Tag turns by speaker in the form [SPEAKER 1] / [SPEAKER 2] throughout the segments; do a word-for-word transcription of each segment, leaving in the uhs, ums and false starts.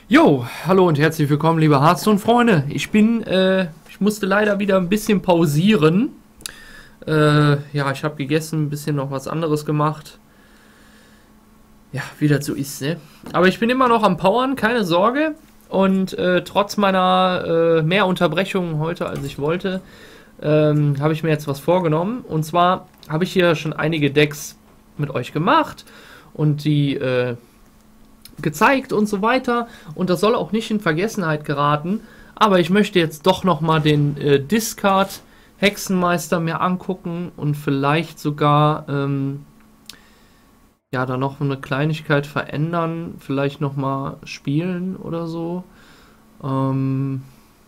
[SPEAKER 1] Jo, hallo und herzlich willkommen, liebe Hearthstone-Freunde. Ich bin, äh, ich musste leider wieder ein bisschen pausieren. Äh, ja, ich habe gegessen, ein bisschen noch was anderes gemacht. Ja, wie das so ist, ne? Aber ich bin immer noch am Powern, keine Sorge. Und äh, trotz meiner äh, mehr Unterbrechungen heute, als ich wollte, ähm, habe ich mir jetzt was vorgenommen. Und zwar habe ich hier schon einige Decks mit euch gemacht und die äh, gezeigt und so weiter. Und das soll auch nicht in Vergessenheit geraten. Aber ich möchte jetzt doch nochmal den äh, Discard Hexenmeister mir angucken und vielleicht sogar ähm, ja, da noch eine Kleinigkeit verändern, vielleicht nochmal spielen oder so. Ähm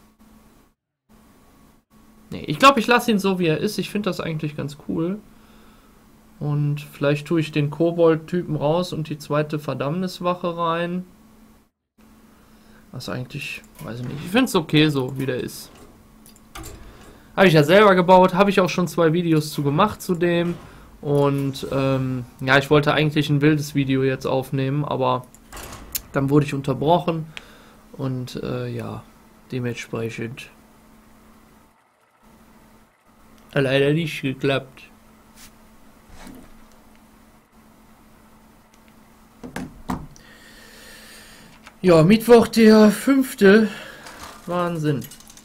[SPEAKER 1] nee, ich glaube, ich lasse ihn so, wie er ist. Ich finde das eigentlich ganz cool. Und vielleicht tue ich den Kobold-Typen raus und die zweite Verdammniswache rein. Was eigentlich, weiß ich nicht. Ich finde es okay so, wie der ist. Habe ich ja selber gebaut, habe ich auch schon zwei Videos zu gemacht zu dem. Und ähm, ja, ich wollte eigentlich ein wildes Video jetzt aufnehmen, aber dann wurde ich unterbrochen. Und äh, ja, dementsprechend leider nicht geklappt. Ja, Mittwoch der fünfte Wahnsinn.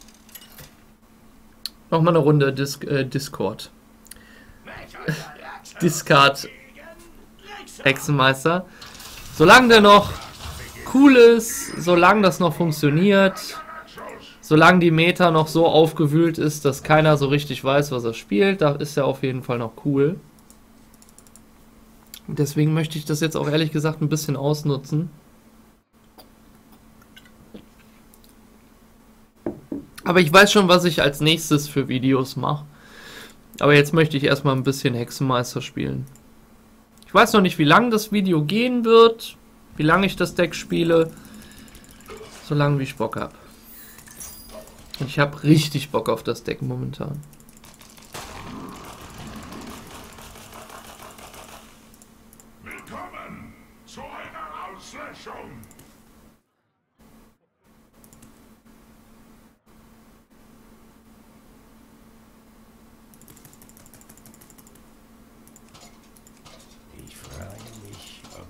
[SPEAKER 1] Nochmal eine Runde Dis äh, Discord. Discard Hexenmeister. Solange der noch cool ist, solange das noch funktioniert, solange die Meta noch so aufgewühlt ist, dass keiner so richtig weiß, was er spielt, da ist er auf jeden Fall noch cool. Und deswegen möchte ich das jetzt auch ehrlich gesagt ein bisschen ausnutzen. Aber ich weiß schon, was ich als nächstes für Videos mache. Aber jetzt möchte ich erstmal ein bisschen Hexenmeister spielen. Ich weiß noch nicht, wie lange das Video gehen wird, wie lange ich das Deck spiele, solange wie ich Bock habe. Und ich habe richtig Bock auf das Deck momentan.
[SPEAKER 2] Willkommen zu einer Auslöschung. Ich frage mich, ob...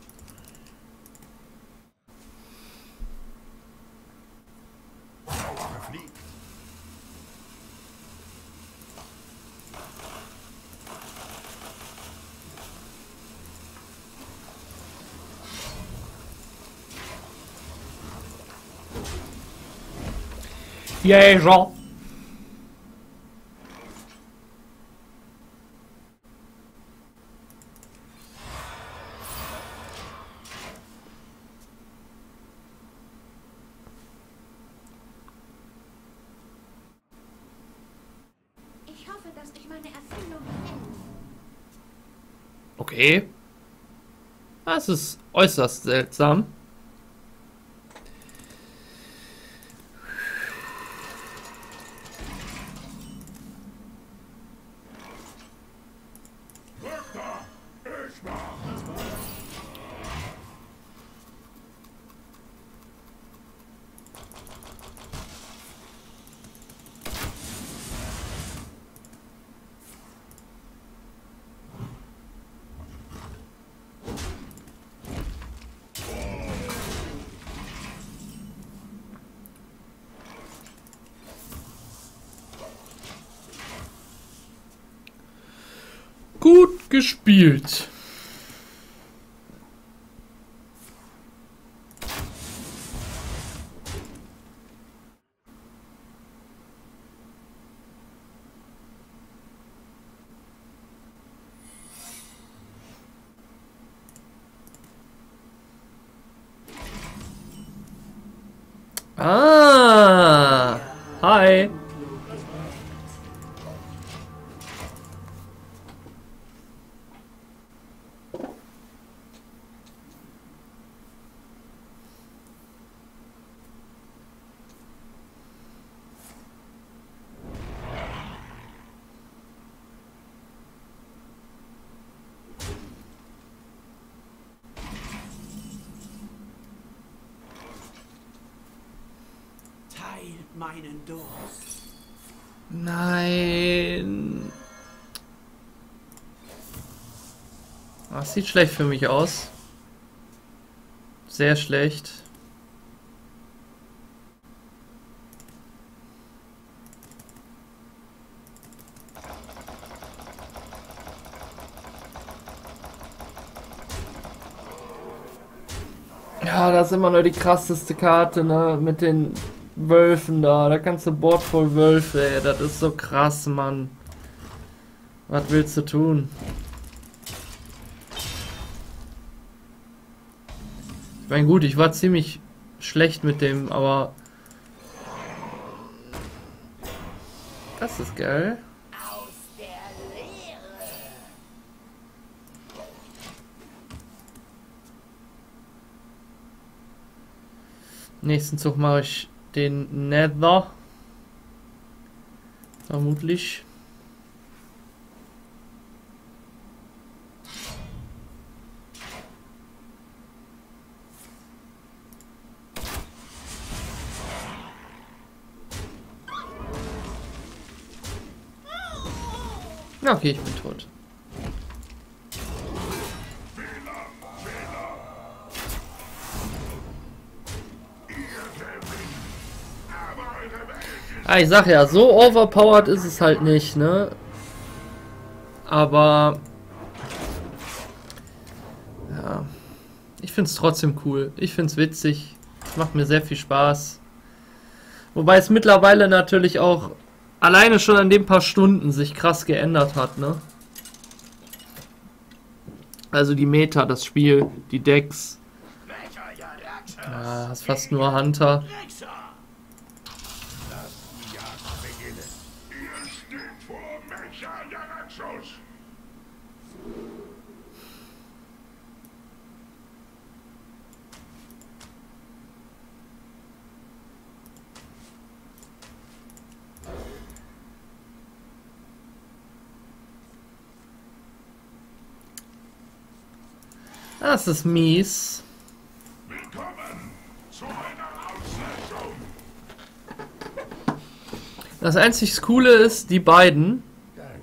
[SPEAKER 2] Mauer fliegt.
[SPEAKER 1] Jäger!
[SPEAKER 3] Ich hoffe, dass ich meine Erfindung kenne.
[SPEAKER 1] Okay. Das ist äußerst seltsam.
[SPEAKER 2] Doktor, ich mach.
[SPEAKER 1] Gut gespielt. Ah, hi.
[SPEAKER 4] meinen Durst.
[SPEAKER 1] Nein. Das sieht schlecht für mich aus. Sehr schlecht. Ja, das ist immer nur die krasseste Karte, ne? Mit den Wölfen da. Da kannst du Board voll Wölfe, ey. Das ist so krass, Mann. Was willst du tun? Ich meine, gut, ich war ziemlich schlecht mit dem, aber... Das ist geil. Nächsten Zug mache ich den Nether. Vermutlich. Okay, ich bin tot. Ah, ich sag ja, so overpowered ist es halt nicht, ne? Aber... Ja... Ich find's trotzdem cool. Ich find's witzig. Es macht mir sehr viel Spaß. Wobei es mittlerweile natürlich auch alleine schon an den paar Stunden sich krass geändert hat, ne? Also die Meta, das Spiel, die Decks. Ja, hast fast nur Hunter. Das ist mies.
[SPEAKER 2] Willkommen zu einer Auslöschung.
[SPEAKER 1] Das einzig Coole ist, die beiden.
[SPEAKER 2] Danke.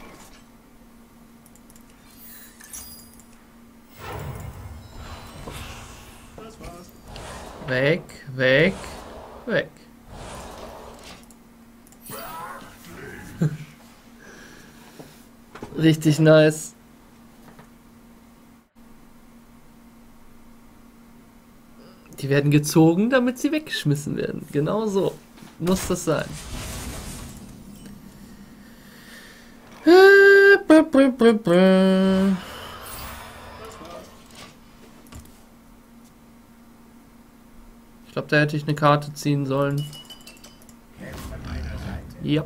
[SPEAKER 1] Weg, weg, weg. Richtig nice. Die werden gezogen, damit sie weggeschmissen werden. Genau so muss das sein. Ich glaube, da hätte ich eine Karte ziehen sollen. Ja.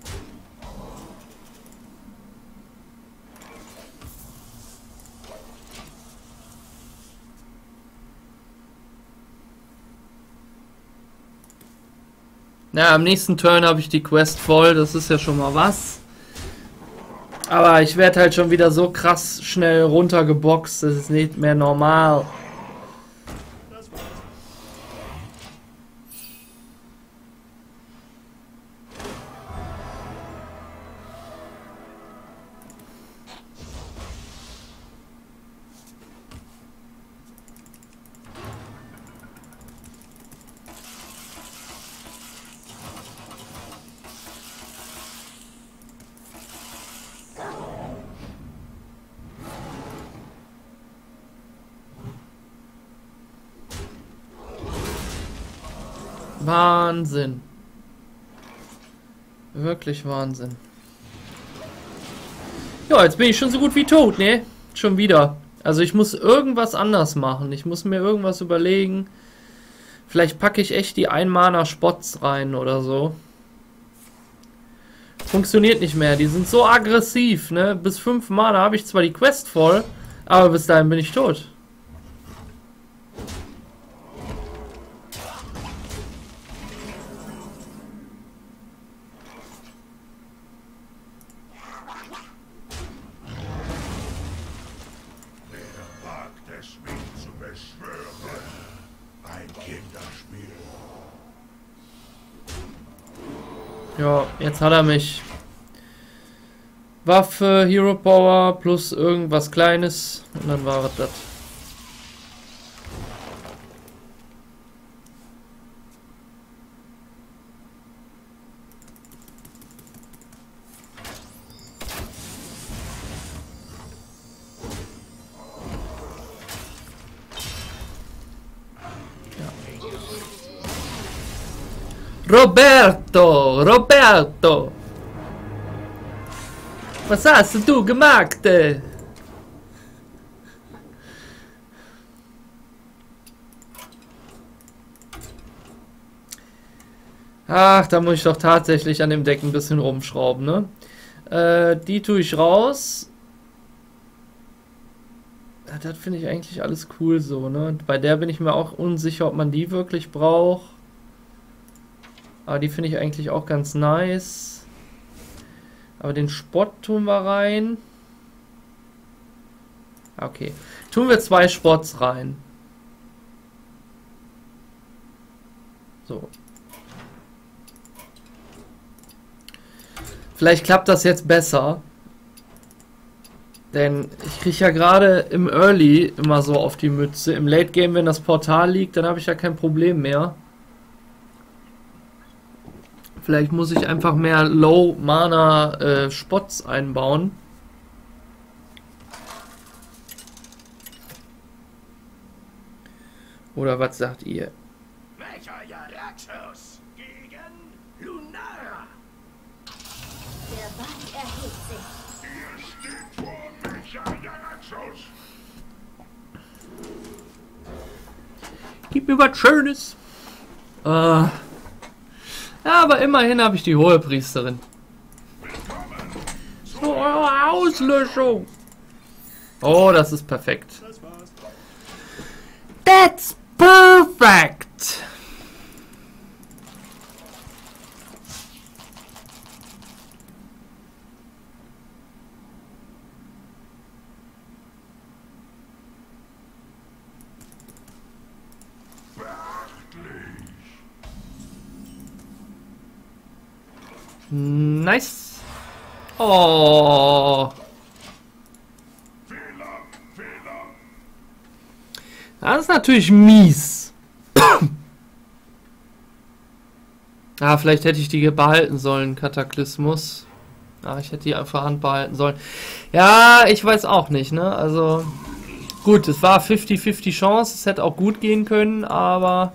[SPEAKER 1] Ja, am nächsten Turn habe ich die Quest voll, das ist ja schon mal was. Aber ich werde halt schon wieder so krass schnell runtergeboxt, das ist nicht mehr normal. Wahnsinn. Wirklich Wahnsinn. Ja, jetzt bin ich schon so gut wie tot, ne? Schon wieder. Also ich muss irgendwas anders machen. Ich muss mir irgendwas überlegen. Vielleicht packe ich echt die Ein-Mana-Spots rein oder so. Funktioniert nicht mehr. Die sind so aggressiv, ne? Bis fünf Mana habe ich zwar die Quest voll, aber bis dahin bin ich tot. Ja, jetzt hat er mich. Waffe, Hero Power plus irgendwas Kleines und dann war es das. Roberto, Roberto, was hast du gemacht? Ach, da muss ich doch tatsächlich an dem Deck ein bisschen rumschrauben, ne? Äh, die tue ich raus. Ja, das finde ich eigentlich alles cool so, ne? Bei der bin ich mir auch unsicher, ob man die wirklich braucht. Aber die finde ich eigentlich auch ganz nice. Aber den Spott tun wir rein. Okay. Tun wir zwei Spotts rein. So. Vielleicht klappt das jetzt besser. Denn ich kriege ja gerade im Early immer so auf die Mütze. Im Late Game, wenn das Portal liegt, dann habe ich ja kein Problem mehr. Vielleicht muss ich einfach mehr Low Mana äh, Spots einbauen. Oder was sagt ihr?
[SPEAKER 2] Welcher Jaraxos gegen Lunara?
[SPEAKER 3] Der Wald erhebt sich.
[SPEAKER 2] Ihr steht vor Mecha Jaraxos.
[SPEAKER 1] Gib mir was Schönes. Äh, ja, aber immerhin habe ich die hohe Priesterin. So, eure Auslöschung. Oh, das ist perfekt. That's perfect. Nice. Oh.
[SPEAKER 2] Fehler, Fehler.
[SPEAKER 1] Das ist natürlich mies. Ah, vielleicht hätte ich die behalten sollen, Kataklysmus. Ah, ich hätte die einfach Hand behalten sollen. Ja, ich weiß auch nicht, ne? Also, gut, es war fünfzig fünfzig Chance. Es hätte auch gut gehen können, aber...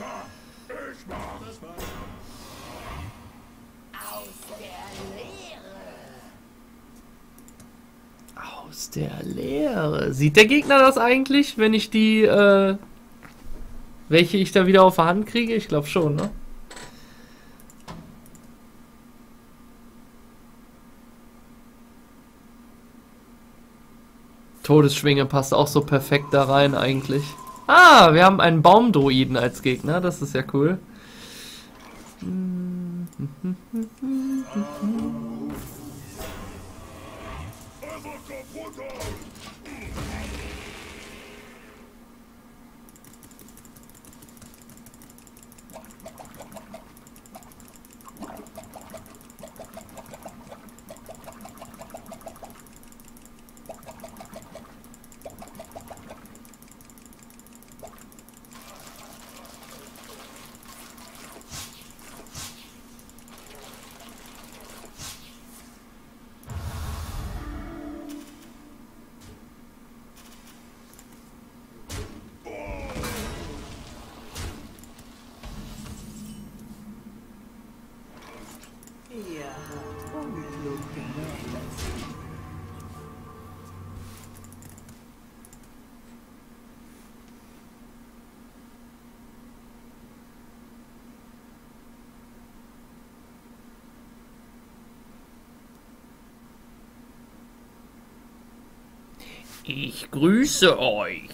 [SPEAKER 1] Aus der Leere. Sieht der Gegner das eigentlich, wenn ich die, äh, welche ich da wieder auf der Hand kriege? Ich glaube schon, ne? Todesschwinge passt auch so perfekt da rein eigentlich. Ah, wir haben einen Baumdruiden als Gegner. Das ist ja cool. Ich grüße euch.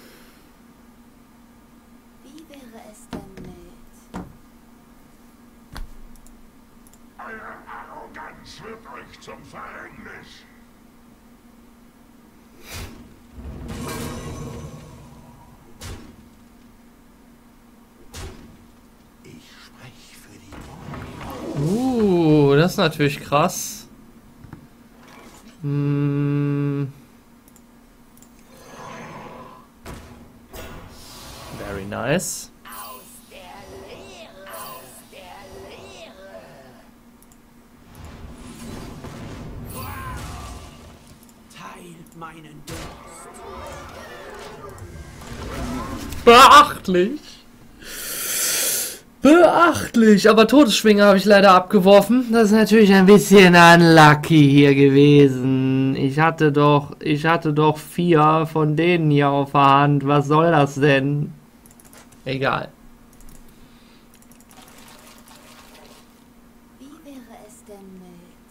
[SPEAKER 3] Wie wäre es denn mit...
[SPEAKER 2] Eure Arroganz wird euch zum Verhängnis. Ich spreche für die Bäume.
[SPEAKER 1] Uh. das ist natürlich krass. Hm. Very nice.
[SPEAKER 4] Aus der Leere, aus der Leere.
[SPEAKER 5] Teilt meinen Durst.
[SPEAKER 1] Beachtlich. Beachtlich. Aber Todesschwinge habe ich leider abgeworfen. Das ist natürlich ein bisschen unlucky hier gewesen. Ich hatte doch, ich hatte doch vier von denen hier auf der Hand. Was soll das denn? Egal.
[SPEAKER 3] Wie wäre es denn mit...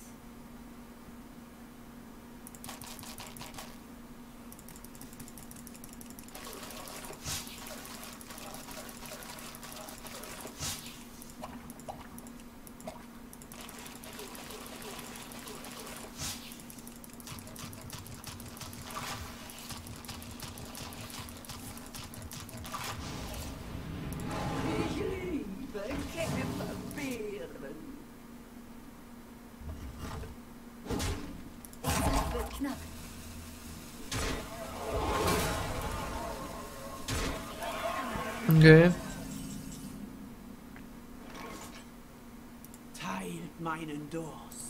[SPEAKER 5] Ich liebe Käferbeeren.
[SPEAKER 3] Zeit wird knapp.
[SPEAKER 1] Okay.
[SPEAKER 5] Teilt meinen Durst.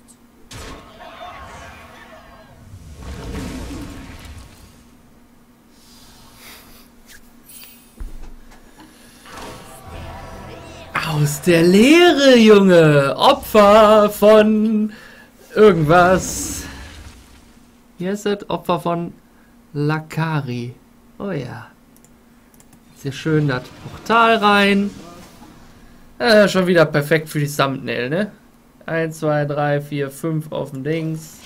[SPEAKER 1] Aus der Leere, Junge. Opfer von irgendwas. Hier ist das Opfer von Lakari. Oh ja. Sehr schön das Portal rein. Äh, schon wieder perfekt für die Thumbnail, ne? eins, zwei, drei, vier, fünf auf dem Dings.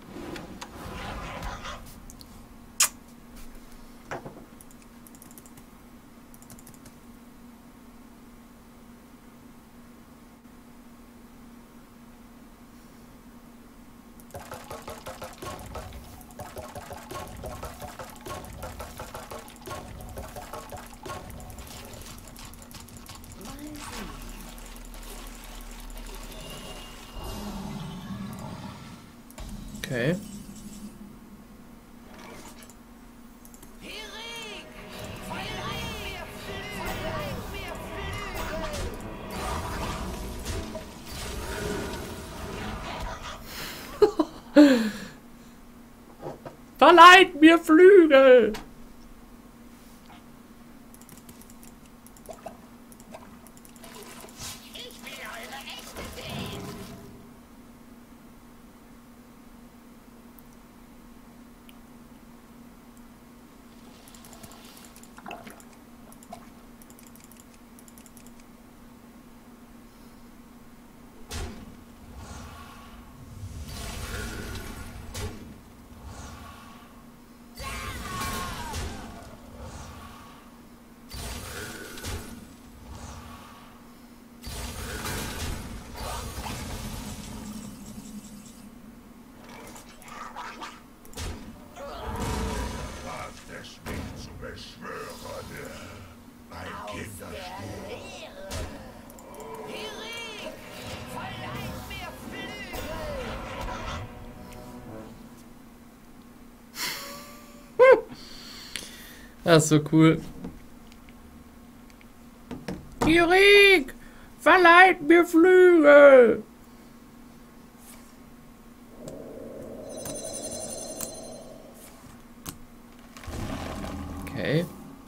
[SPEAKER 1] Okay.
[SPEAKER 4] Hirik, verleih mir Flügel, verleih mir Flügel.
[SPEAKER 1] Verleiht mir Flügel!
[SPEAKER 4] Ich will eure Äste sehen.
[SPEAKER 2] Wagt es nicht zu beschwören. Mein Kinderstuhl.
[SPEAKER 4] Leere. Hirik, verleih mir Flügel.
[SPEAKER 1] Das ist so cool. Kirik, verleiht mir Flügel! Okay.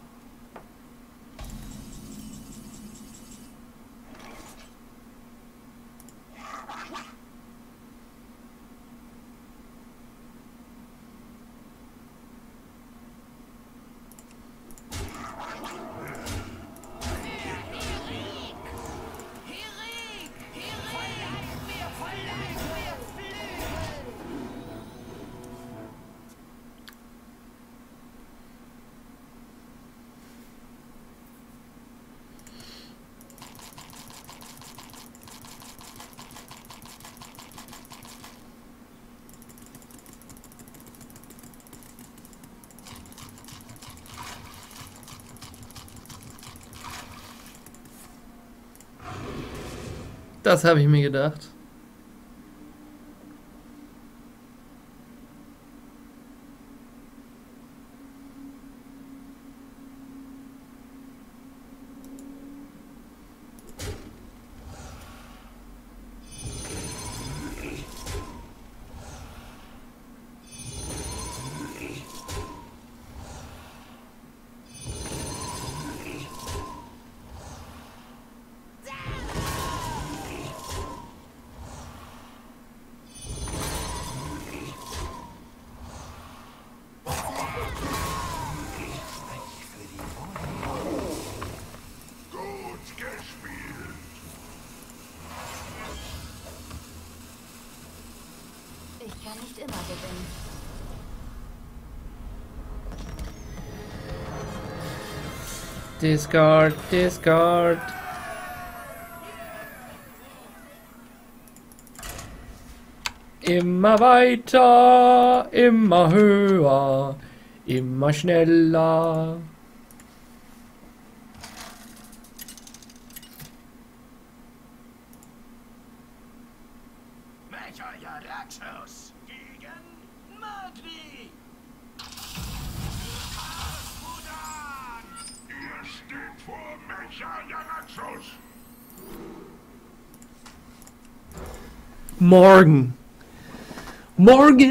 [SPEAKER 4] Hirik, verleih mir, verleih mir Flügel.
[SPEAKER 1] Das habe ich mir gedacht.
[SPEAKER 4] kann nicht immer gewinnen.
[SPEAKER 1] Discard, discard. Immer weiter, immer höher, immer schneller.
[SPEAKER 2] Mecha Jaraxos gegen Magni. Asmodan! Ihr steht vor Mecha Jaraxos.
[SPEAKER 1] Morgen. Morgen!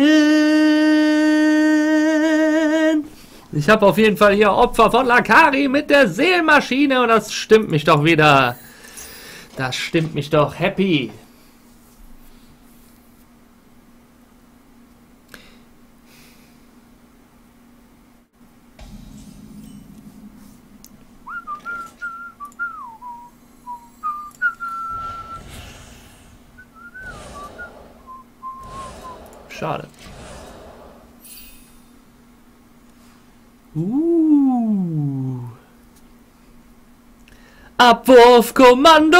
[SPEAKER 1] Ich habe auf jeden Fall hier Opfer von Lakari mit der Seelmaschine und das stimmt mich doch wieder. Das stimmt mich doch happy. Schade. Uh. Abwurfkommando!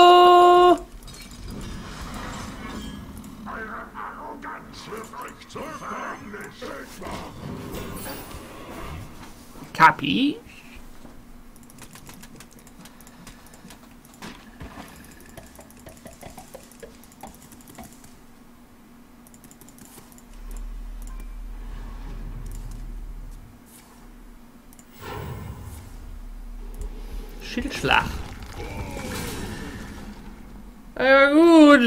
[SPEAKER 2] Eure Arroganz wird euch zum Verhängnis.
[SPEAKER 1] Kapi? Schildschlag. Ja gut.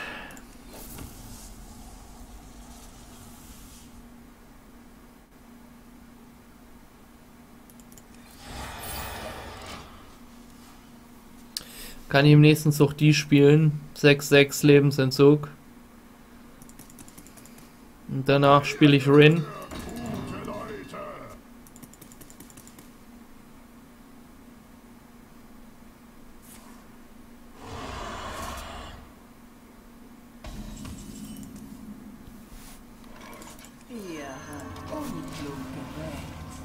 [SPEAKER 1] Kann ich im nächsten Zug die spielen. sechs sechs Lebensentzug. Und danach spiele ich Rin.
[SPEAKER 2] Gute Leute.
[SPEAKER 5] Ihr habt unklug gewählt.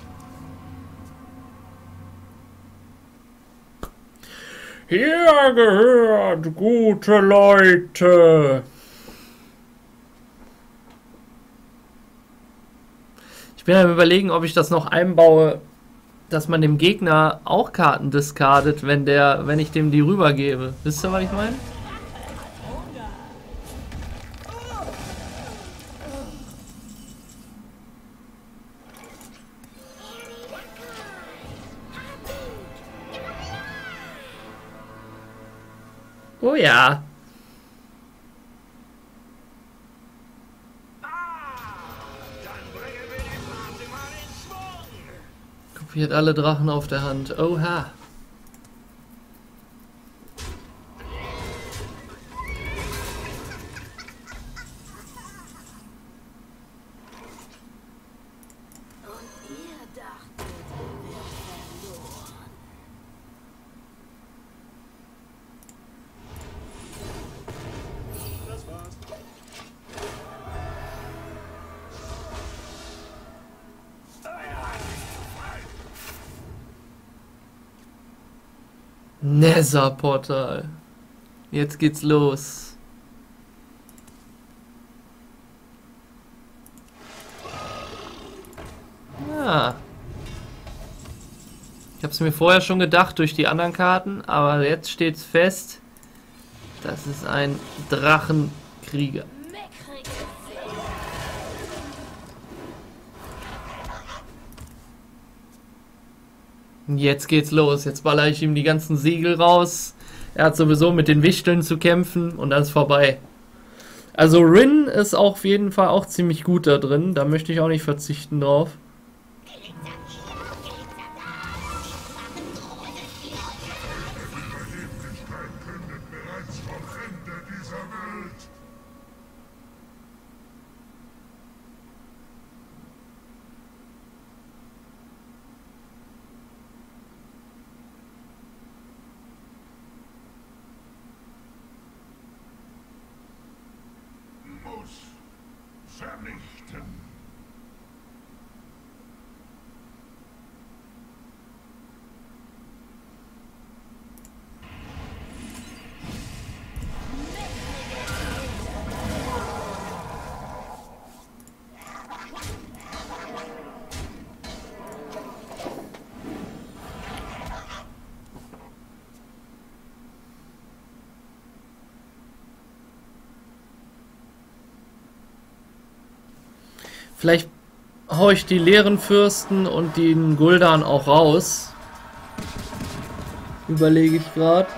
[SPEAKER 1] Hier gehört, gute Leute. Ich bin am Überlegen, ob ich das noch einbaue, dass man dem Gegner auch Karten discardet, wenn der, wenn ich dem die rübergebe. Wisst ihr, was ich meine? Oh ja.
[SPEAKER 2] Dann bringen wir die Party mal in Schwung.
[SPEAKER 1] Kopiert alle Drachen auf der Hand. Oha.
[SPEAKER 4] Und ihr dachtet, ihr wärt verloren.
[SPEAKER 1] Nether-Portal. Jetzt geht's los. Ja. Ich habe es mir vorher schon gedacht durch die anderen Karten, aber jetzt steht's fest. Das ist ein Drachenkrieger.
[SPEAKER 4] Meckrige
[SPEAKER 1] Jetzt geht's los. Jetzt baller ich ihm die ganzen Siegel raus. Er hat sowieso mit den Wichteln zu kämpfen und dann ist vorbei. Also Rin ist auch auf jeden Fall auch ziemlich gut da drin. Da möchte ich auch nicht verzichten drauf.
[SPEAKER 2] Überheblichkeit kündet bereits vom Ende dieser Welt. Muss vernichten.
[SPEAKER 1] Vielleicht hau ich die leeren Fürsten und den Guldan auch raus. Überlege ich gerade.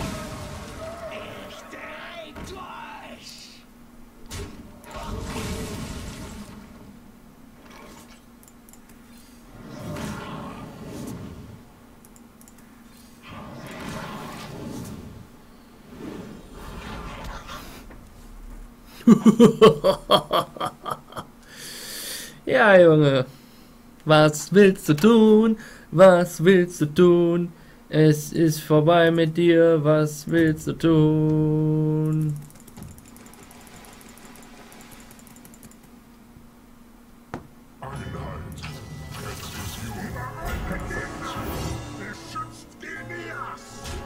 [SPEAKER 1] Ja, Junge. Was willst du tun? Was willst du tun? Es ist vorbei mit dir. Was willst du tun?
[SPEAKER 2] Einheit. Präzision. Perfekt. Beschützt Genias.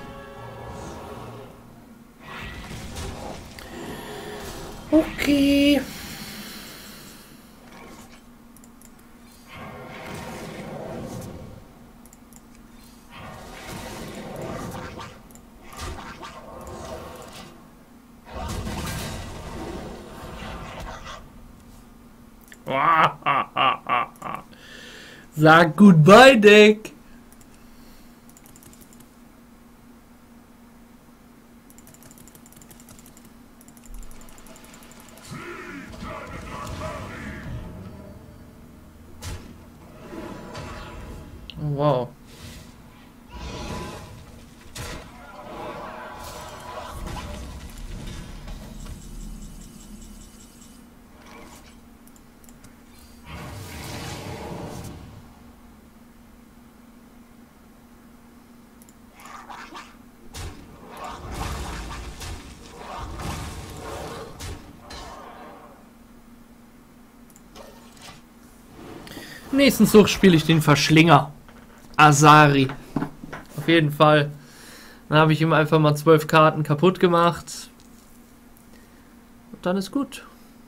[SPEAKER 1] Okay. Sag goodbye, Deck. Oh, wow. Nächsten Zug spiele ich den Verschlinger. Asari. Auf jeden Fall. Dann habe ich ihm einfach mal zwölf Karten kaputt gemacht. Und dann ist gut.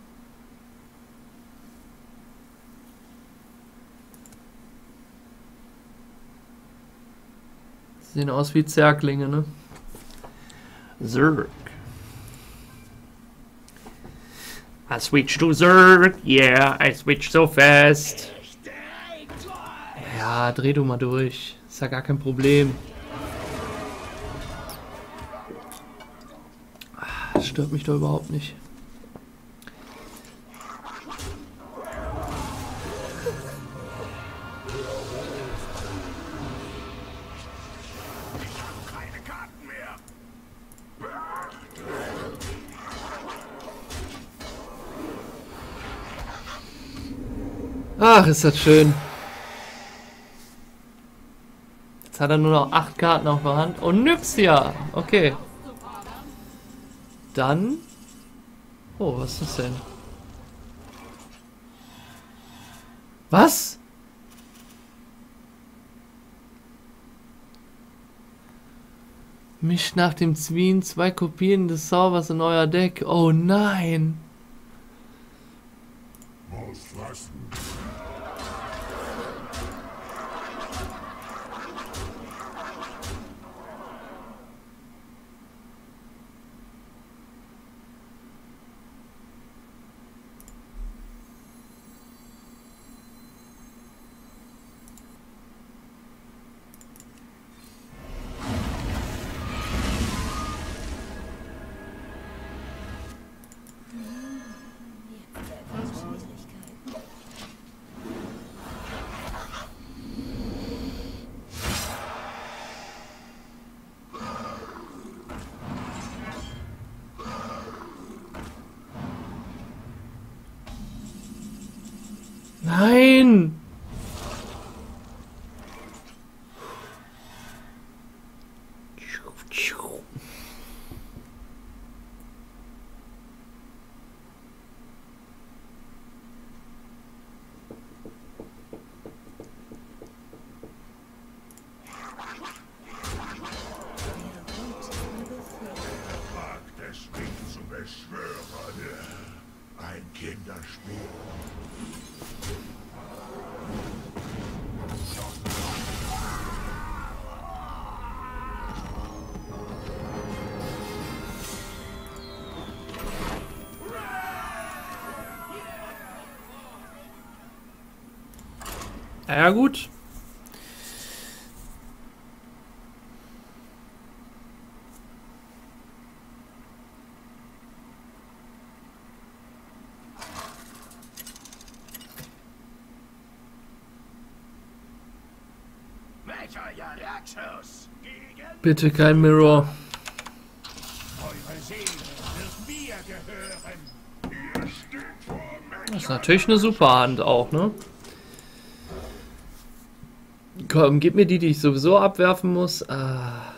[SPEAKER 1] Sehen aus wie Zerglinge, ne? Zerg. I switch to Zerg. Yeah, I switch so fast. Ja, dreh du mal durch. Ist ja gar kein Problem. Das stört mich doch überhaupt nicht.
[SPEAKER 2] Keine Karten mehr.
[SPEAKER 1] Ach, ist das schön. Jetzt hat er nur noch acht Karten auf der Hand. Und Nyxia. Okay. Dann. Oh, was ist das denn? Was? Mischt nach dem Zwien zwei Kopien des Zaubers in euer Deck. Oh nein.
[SPEAKER 2] Loslassen.
[SPEAKER 1] Nein!
[SPEAKER 2] Kinderspiel.
[SPEAKER 1] Ja gut. Bitte kein Mirror.
[SPEAKER 2] Eure Seele wird mir gehören. Ihr steht vor Mecha.
[SPEAKER 1] Das ist natürlich eine super Hand auch, ne? Komm, gib mir die, die ich sowieso abwerfen muss. Ah.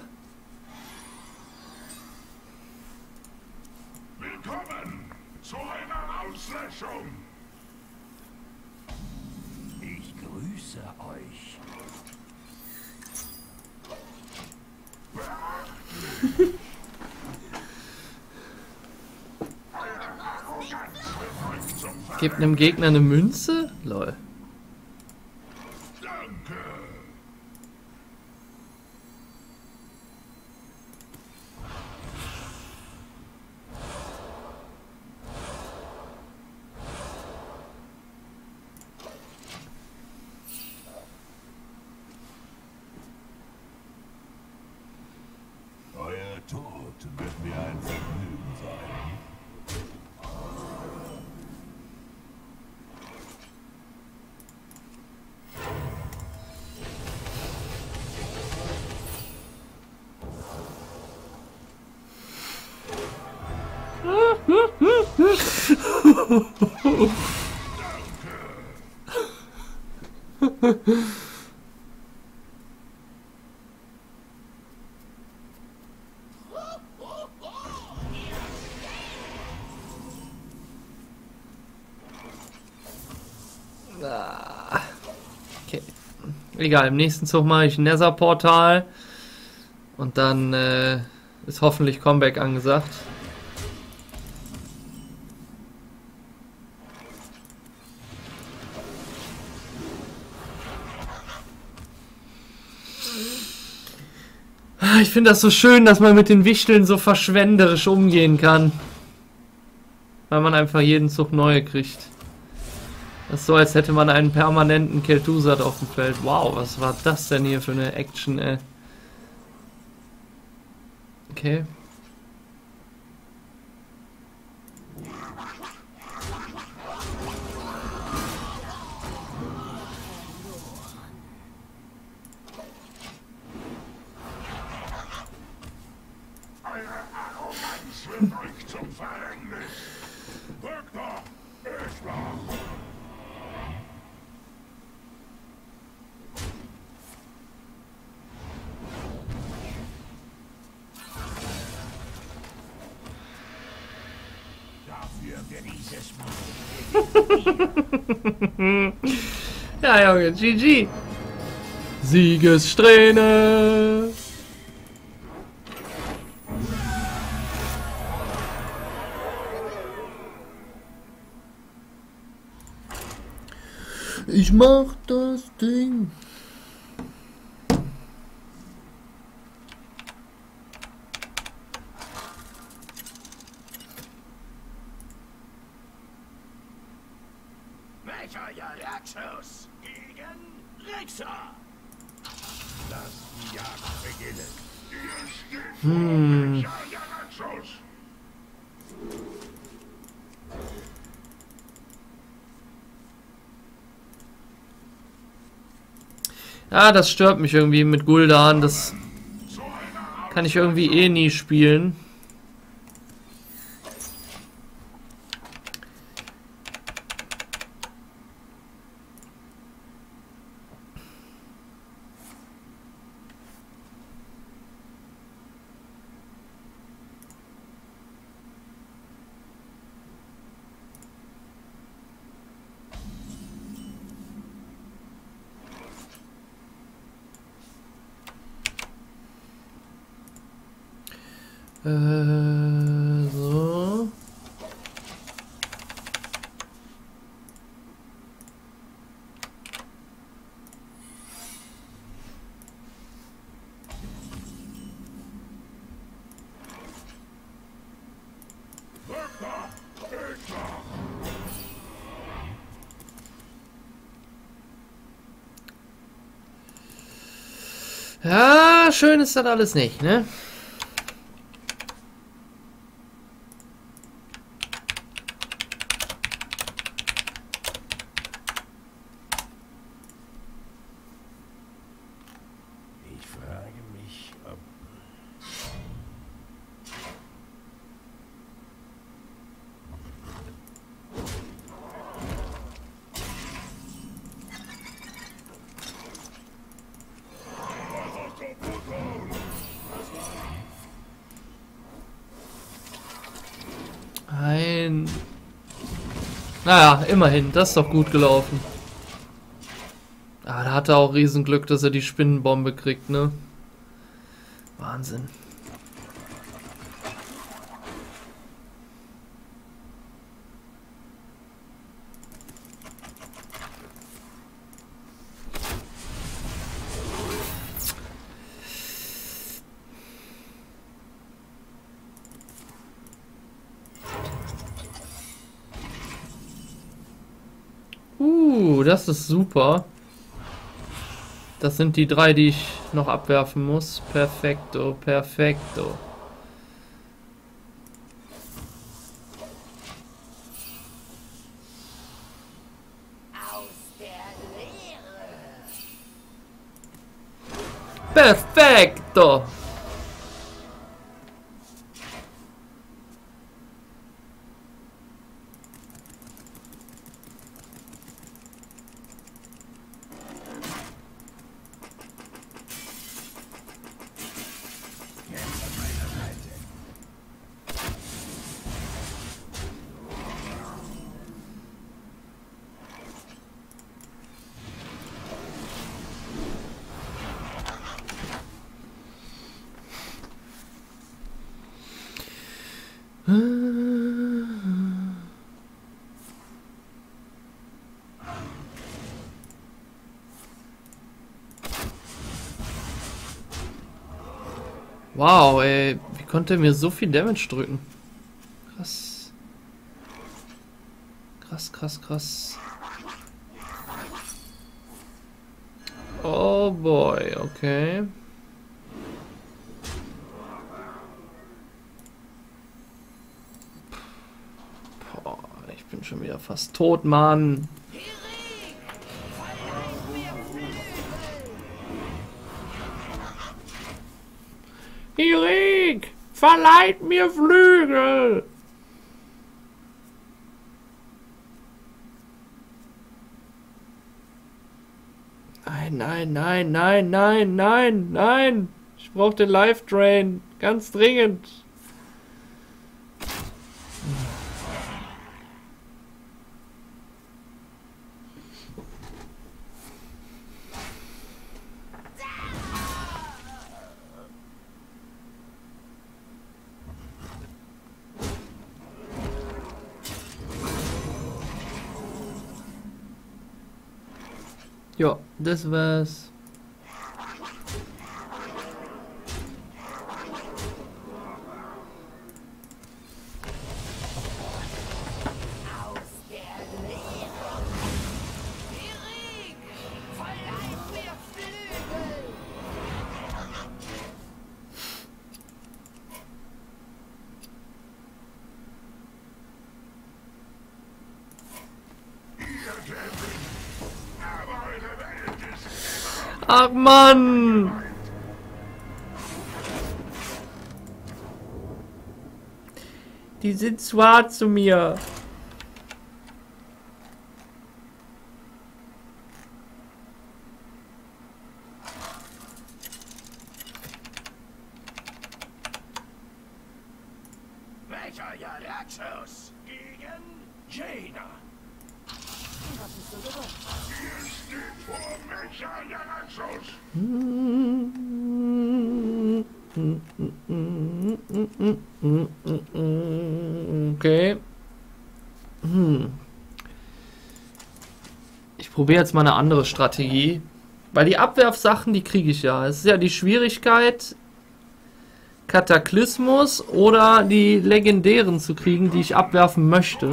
[SPEAKER 2] Willkommen zu einer Auslöschung. Ich grüße euch.
[SPEAKER 1] Gib einem Gegner eine Münze? Lol.
[SPEAKER 2] Danke. Euer Tod wird mir ein Vergnügen sein.
[SPEAKER 1] Ah. Okay. Egal, im nächsten Zug mache ich ein Nether-Portal. Und dann äh, ist hoffentlich Comeback angesagt. Ich finde das so schön, dass man mit den Wichteln so verschwenderisch umgehen kann. Weil man einfach jeden Zug neue kriegt. Das ist so, als hätte man einen permanenten Kel'Thuzad auf dem Feld. Wow, was war das denn hier für eine Action, ey? Okay.
[SPEAKER 2] Eure Arroganz wird euch zum Verhängnis. Rückt doch, ich war. Dafür wird dieses Mal.
[SPEAKER 1] Ja, Junge, G G. Siegessträhne. Ich mach das Ding.
[SPEAKER 2] Mecha Jaraxos gegen Rexer. Lass die Jagd beginnen. Ihr steht vor
[SPEAKER 1] Hm.
[SPEAKER 2] Mecha Jaraxos.
[SPEAKER 1] Ja, das stört mich irgendwie mit Gul'dan. Das
[SPEAKER 2] Zu einer
[SPEAKER 1] kann ich irgendwie eh nie spielen. Äh, so. Ja, schön ist das alles nicht, ne?
[SPEAKER 2] Ich frage mich, ob...
[SPEAKER 1] Ein... Naja, immerhin, das ist doch gut gelaufen. Ah, da hat er auch Riesenglück, dass er die Spinnenbombe kriegt, ne? Wahnsinn. Uh, das ist super. Das sind die drei, die ich noch abwerfen muss. Perfekto, perfekto.
[SPEAKER 4] Aus der Leere.
[SPEAKER 1] Perfekto. Wow, ey, wie konnte er mir so viel Damage drücken? Krass. Krass, krass, krass. Oh boy, okay. Boah, ich bin schon wieder fast tot, Mann. Hirik, verleiht mir Flügel! Nein, nein, nein, nein, nein, nein, nein! Ich brauche den Life Drain, ganz dringend. Ja, das war's.
[SPEAKER 4] Aus der Leere. Hirik, verleiht mir Flügel.
[SPEAKER 1] Ach Mann! Die sind zu hart zu mir.
[SPEAKER 2] Mecha Jaraxos gegen Jaina. Hier steht vor Mecha Jaraxos.
[SPEAKER 1] Okay. Hm. Ich probiere jetzt mal eine andere Strategie. Weil die Abwerfsachen, die kriege ich ja. Es ist ja die Schwierigkeit, Kataklysmus oder die legendären zu kriegen, die ich abwerfen möchte.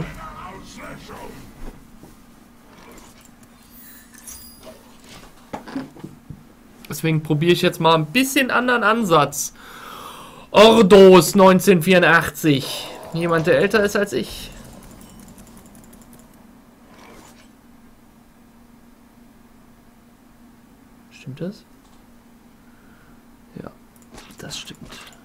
[SPEAKER 1] Deswegen probiere ich jetzt mal ein bisschen anderen Ansatz. Ordos neunzehnhundertvierundachtzig. Jemand, der älter ist als ich. Stimmt das? Ja, das stimmt.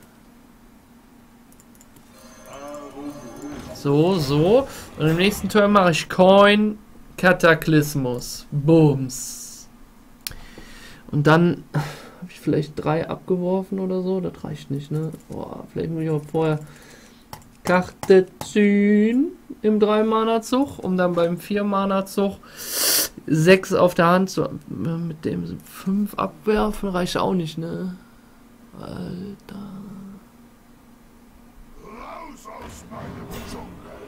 [SPEAKER 1] So, so. Und im nächsten Turn mache ich Coin Kataklysmus. Booms. Und dann habe ich vielleicht drei abgeworfen oder so. Das reicht nicht, ne? Boah, vielleicht muss ich auch vorher Karte ziehen im drei Mana Zug, um dann beim vier Mana Zug sechs auf der Hand zu. Mit dem fünf abwerfen reicht auch nicht, ne? Alter.
[SPEAKER 2] Raus aus meinem Dschungel!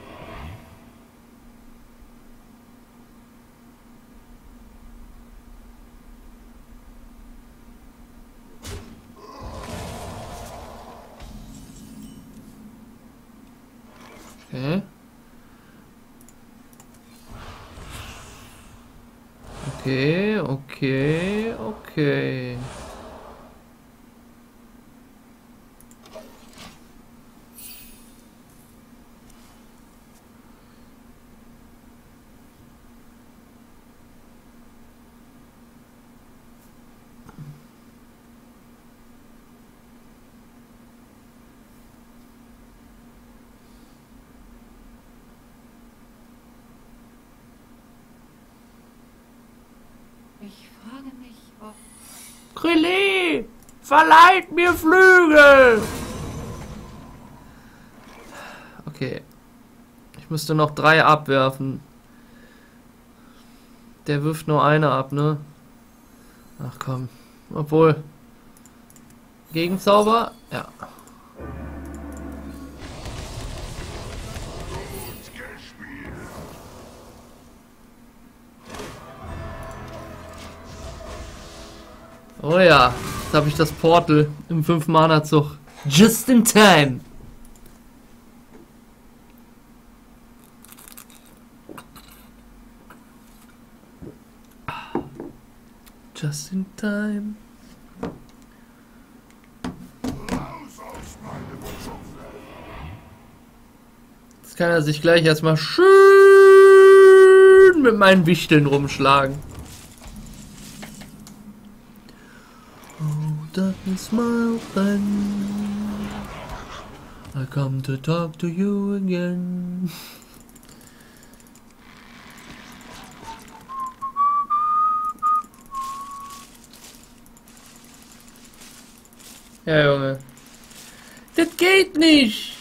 [SPEAKER 1] Okay. Okay, okay, okay.
[SPEAKER 5] Ich frage mich, ob...
[SPEAKER 1] Krillé, verleiht mir Flügel! Okay. Ich müsste noch drei abwerfen. Der wirft nur eine ab, ne? Ach komm. Obwohl. Gegenzauber? Ja. Oh ja, jetzt habe ich das Portal im fünf Mana Zug. Just in time. Just in time. Jetzt kann er sich gleich erstmal schön mit meinen Wichteln rumschlagen. Darkness, my open. I come to talk to you again. Ja, Junge. Das geht nicht.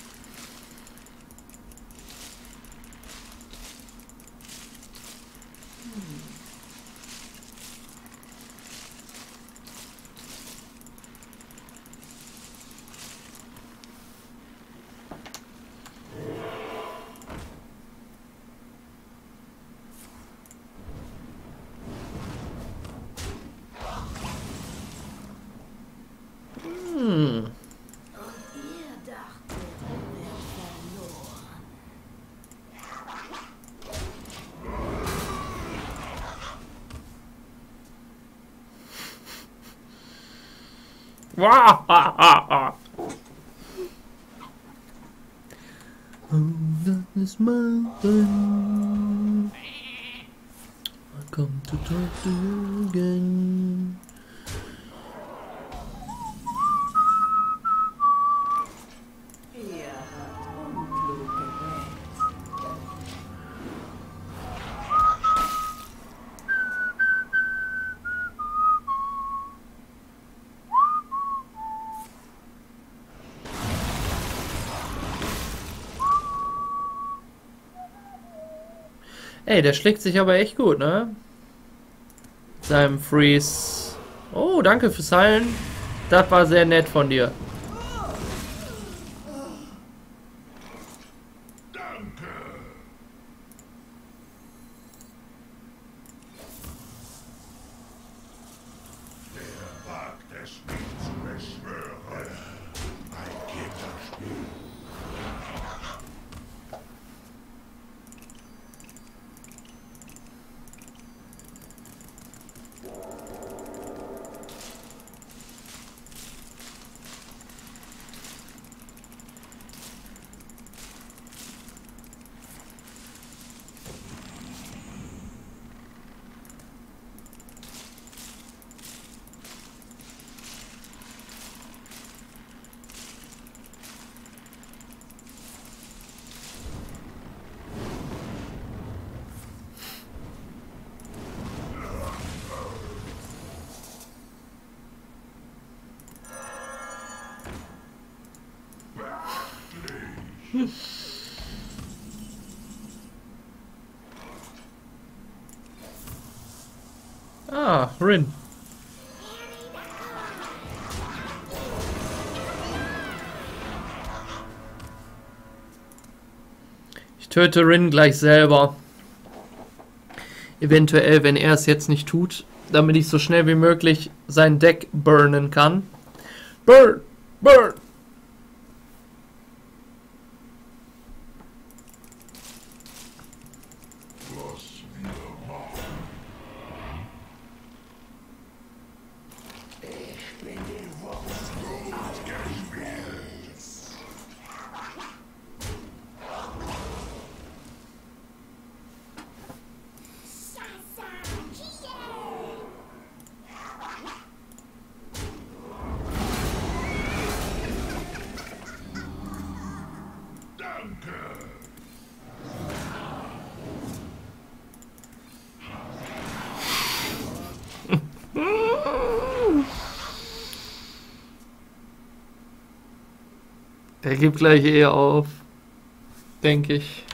[SPEAKER 1] This mountain, I come to talk to you again.
[SPEAKER 5] Ihr habt unklug gewählt.
[SPEAKER 1] Ey, der schlägt sich aber echt gut, ne? Mit seinem Freeze. Oh, danke fürs Heilen. Das war sehr nett von dir.
[SPEAKER 2] Danke! Wer wagt es nicht zu beschwören? Ein Kinderspiel.
[SPEAKER 1] Ah, Rin. Ich töte Rin gleich selber. Eventuell, wenn er es jetzt nicht tut, damit ich so schnell wie möglich sein Deck burnen kann. Burn! Burn! Der gibt gleich eher auf, denke ich.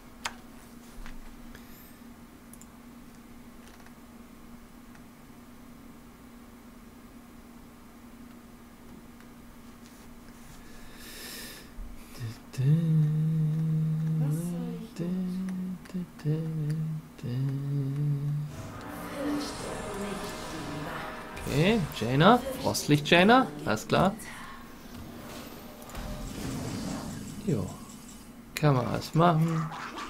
[SPEAKER 1] Okay, Jaina, Frostlicht Jaina, alles klar. Jo, kann man was machen.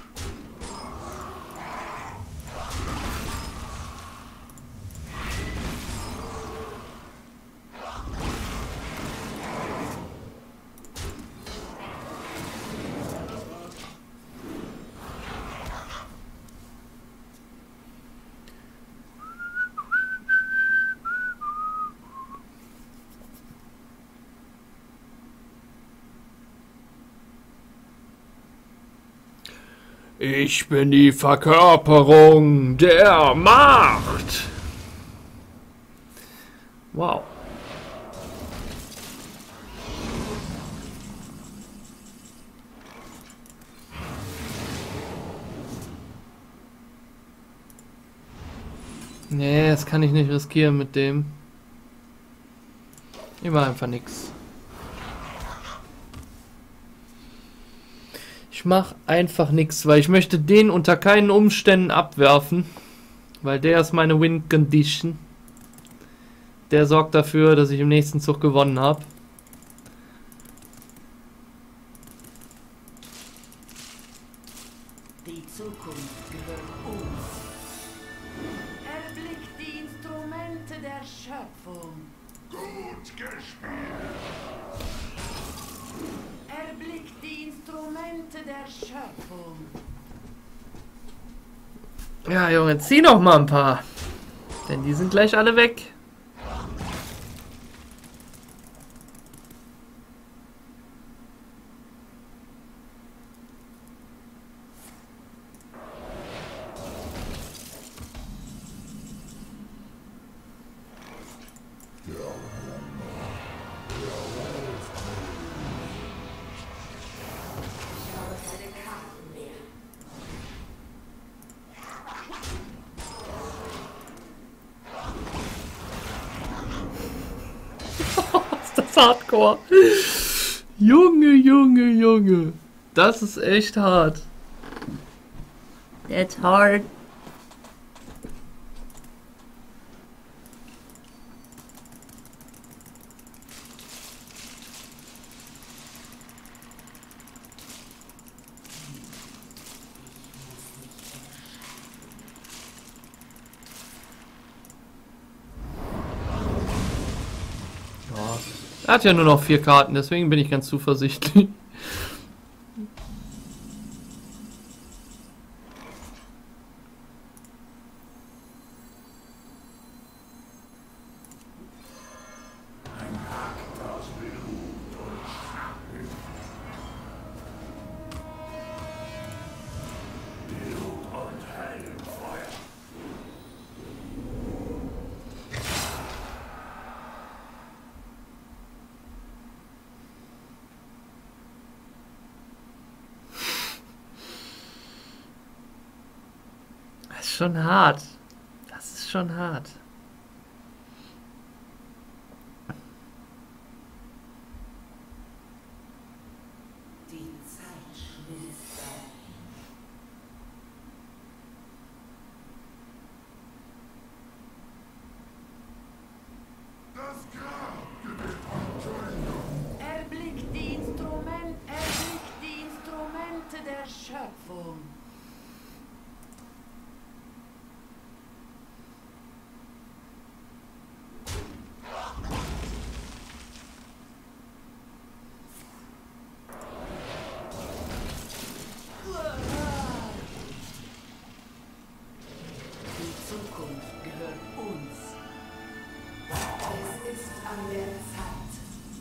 [SPEAKER 1] Ich bin die Verkörperung der Macht. Wow. Nee, das kann ich nicht riskieren mit dem. Ich mach einfach nix. Ich mach einfach nichts, weil ich möchte den unter keinen Umständen abwerfen, weil der ist meine Win Condition. Der sorgt dafür, dass ich im nächsten Zug gewonnen habe.
[SPEAKER 5] Die Zukunft gehört uns. Erblickt die Instrumente der Schöpfung.
[SPEAKER 2] Gut gespielt.
[SPEAKER 5] Erblickt die Instrumente der Schöpfung.
[SPEAKER 1] Ja, Junge, zieh noch mal ein paar. Denn die sind gleich alle weg. Das Hardcore. Junge, Junge, Junge. Das ist echt hart. That's hard. Er hat ja nur noch vier Karten, deswegen bin ich ganz zuversichtlich. ist schon hart. Das ist schon hart.
[SPEAKER 5] Die Zeit schmilzt auf.
[SPEAKER 2] Das Grab gebet Antonio.
[SPEAKER 5] Erblickt die Instrument, erblickt die Instrumente der Schöpfung. Die Zukunft gehört uns. Es ist an der Zeit.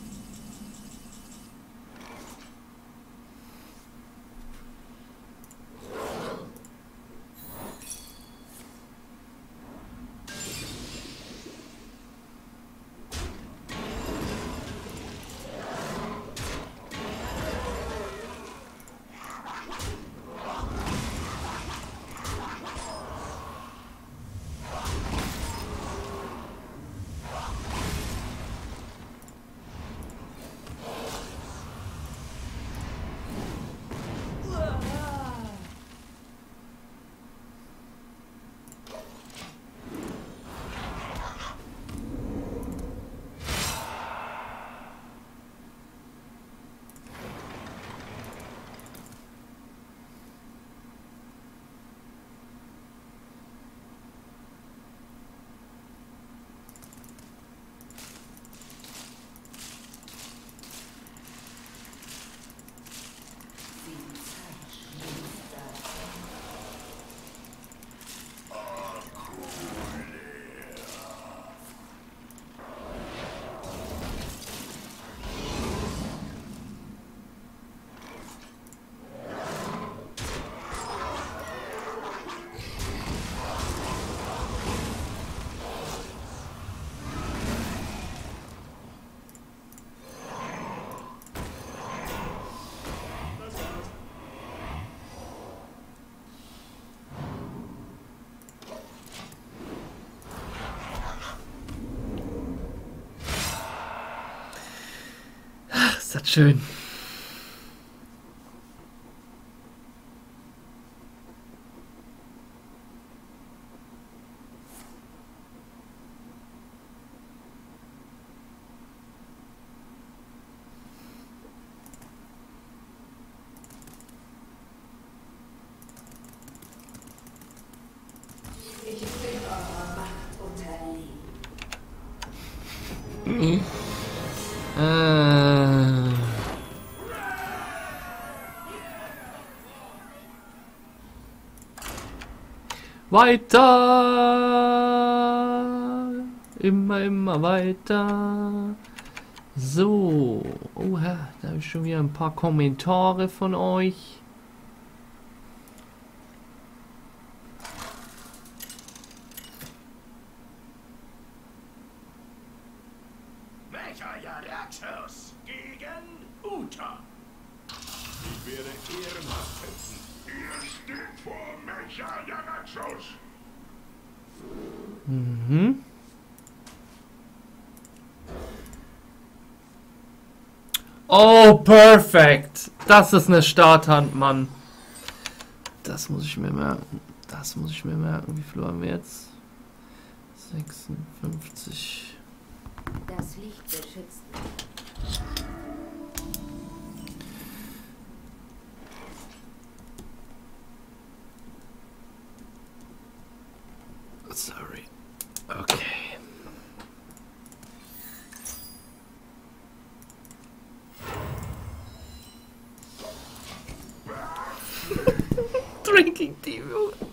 [SPEAKER 1] Ist das schön.
[SPEAKER 5] Ich bin eurer Macht unterlegen.
[SPEAKER 1] Äh. Weiter! Immer, immer weiter. So. Oha, da habe ich schon wieder ein paar Kommentare von euch.
[SPEAKER 2] Mechajaraxos gegen Uta. Ich werde ehrenhaft kämpfen. Ihr steht vor Mechajaraxos.
[SPEAKER 1] Mhm. Oh, perfekt. Das ist eine Starthand, Mann. Das muss ich mir merken. Das muss ich mir merken. Wie viel haben wir jetzt? sechsundfünfzig.
[SPEAKER 4] Das Licht beschützt mich.
[SPEAKER 1] Sorry. Okay. Drinking Team.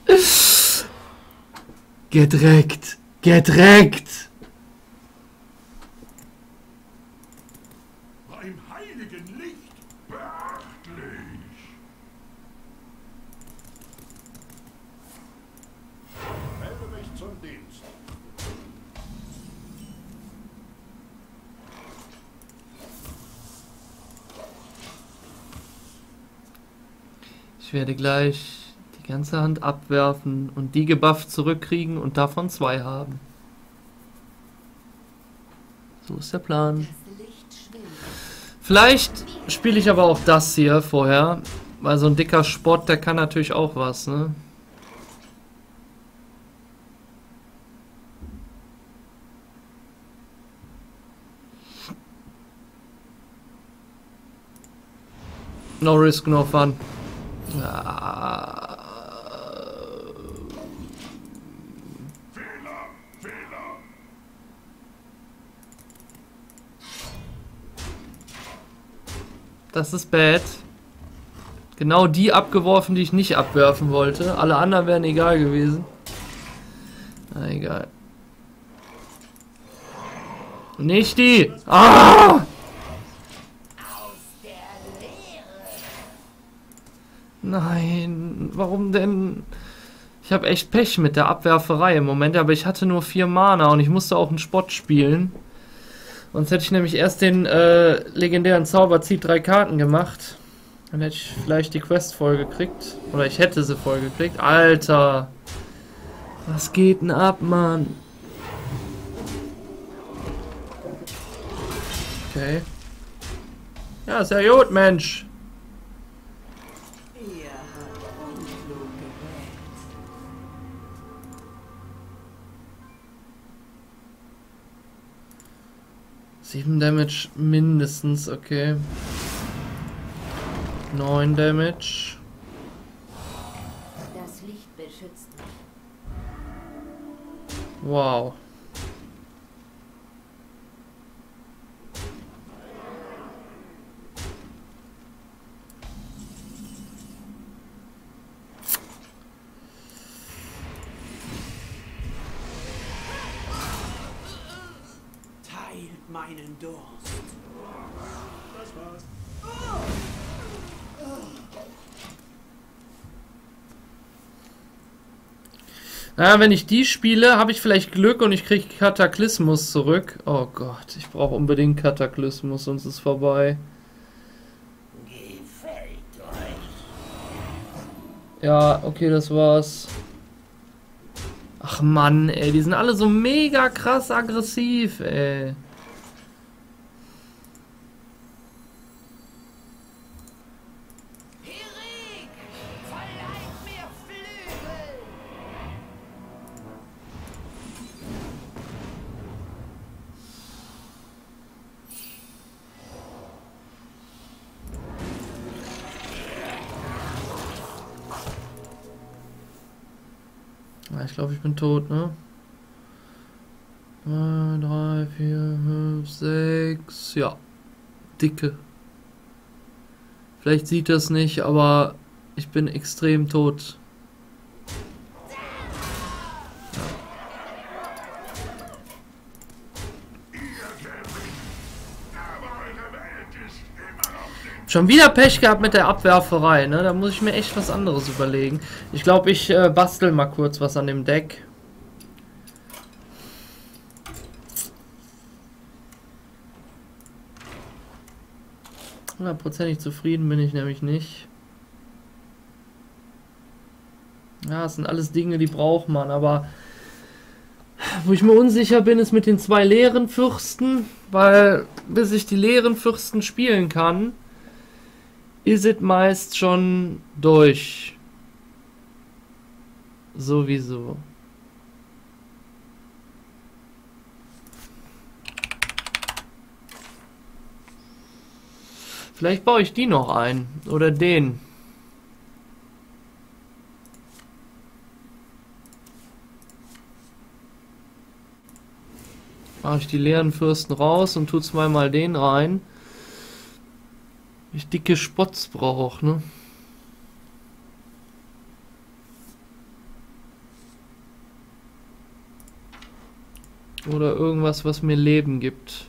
[SPEAKER 1] Gedreckt. Gedreckt.
[SPEAKER 2] Beim heiligen Licht beachtlich. Melde mich zum Dienst.
[SPEAKER 1] Ich werde gleich die Die ganze Hand abwerfen und die gebufft zurückkriegen und davon zwei haben. So ist der Plan. Vielleicht spiele ich aber auch das hier vorher, weil so ein dicker Spott, der kann natürlich auch was, ne? No risk, no fun. Ah. Das ist bad. Genau die abgeworfen, die ich nicht abwerfen wollte. Alle anderen wären egal gewesen. Na, egal. Nicht die! Ah! Nein, warum denn? Ich habe echt Pech mit der Abwerferei im Moment, aber ich hatte nur vier Mana und ich musste auch einen Spott spielen. Sonst hätte ich nämlich erst den äh, legendären Zauber zieht drei Karten gemacht. Dann hätte ich vielleicht die Quest voll gekriegt. Oder ich hätte sie voll gekriegt. Alter! Was geht denn ab, Mann? Okay. Ja, ist ja gut, Mensch. sieben Damage mindestens, okay. neun Damage.
[SPEAKER 4] Das Licht beschützt mich.
[SPEAKER 1] Wow.
[SPEAKER 5] Meinen Durst. Das war's.
[SPEAKER 1] Na, wenn ich die spiele, habe ich vielleicht Glück und ich kriege Kataklysmus zurück. Oh Gott, ich brauche unbedingt Kataklysmus, sonst ist vorbei.
[SPEAKER 2] Gefällt euch.
[SPEAKER 1] Ja, okay, das war's. Ach Mann, ey, die sind alle so mega krass aggressiv, ey. Ich glaube, ich bin tot, ne? zwei, drei, vier, fünf, sechs. Ja. Dicke. Vielleicht sieht das nicht, aber ich bin extrem tot. Schon wieder Pech gehabt mit der Abwerferei, ne? Da muss ich mir echt was anderes überlegen. Ich glaube, ich äh, bastel mal kurz was an dem Deck. hundertprozentig zufrieden bin ich nämlich nicht. Ja, das sind alles Dinge, die braucht man, aber wo ich mir unsicher bin, ist mit den zwei leeren Fürsten, weil bis ich die leeren Fürsten spielen kann, ist es meist schon durch. Sowieso. Vielleicht baue ich die noch ein. Oder den. Mache ich die leeren Fürsten raus und tue zweimal den rein. Ich dicke Spots brauche, ne? Oder irgendwas, was mir Leben gibt.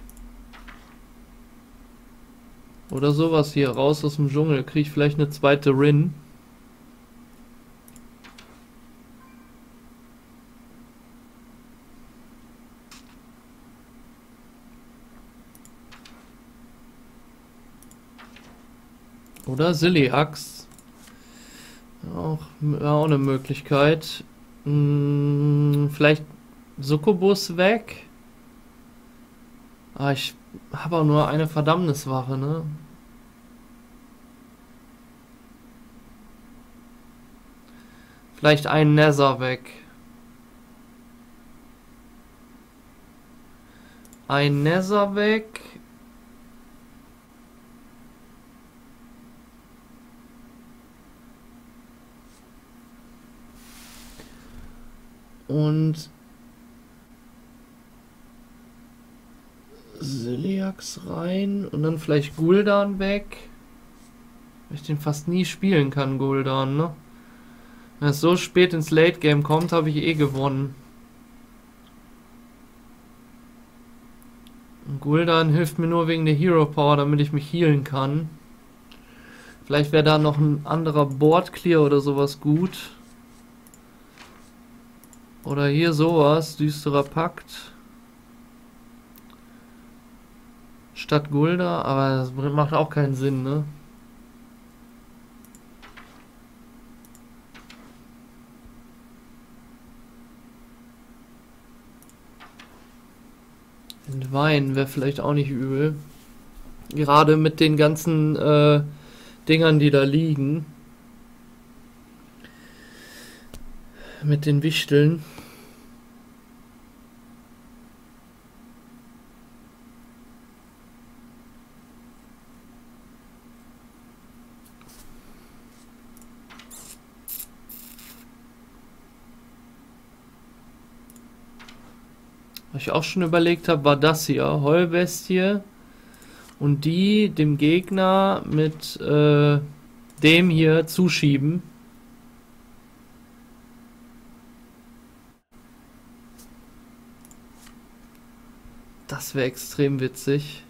[SPEAKER 1] Oder sowas hier, raus aus dem Dschungel. Kriege ich vielleicht eine zweite Rin. Oder Siliax. Auch, ja, auch eine Möglichkeit. Hm, vielleicht Succubus weg. Ah, ich habe auch nur eine Verdammniswache, ne? Vielleicht ein Nether weg. Ein Nether weg. Und Syliax rein. Und dann vielleicht Gul'dan weg. Weil ich den fast nie spielen kann, Gul'dan, ne? Wenn es so spät ins Late Game kommt, habe ich eh gewonnen. Und Gul'dan hilft mir nur wegen der Hero Power, damit ich mich healen kann. Vielleicht wäre da noch ein anderer Board Clear oder sowas gut. Oder hier sowas, düsterer Pakt. Statt Gul'dan, aber das macht auch keinen Sinn, ne? Entweihen wäre vielleicht auch nicht übel. Gerade mit den ganzen äh, Dingern, die da liegen. Mit den Wichteln. Was ich auch schon überlegt habe, war das hier, Heulbestie. Und die dem Gegner mit äh, dem hier zuschieben. Das wäre extrem witzig.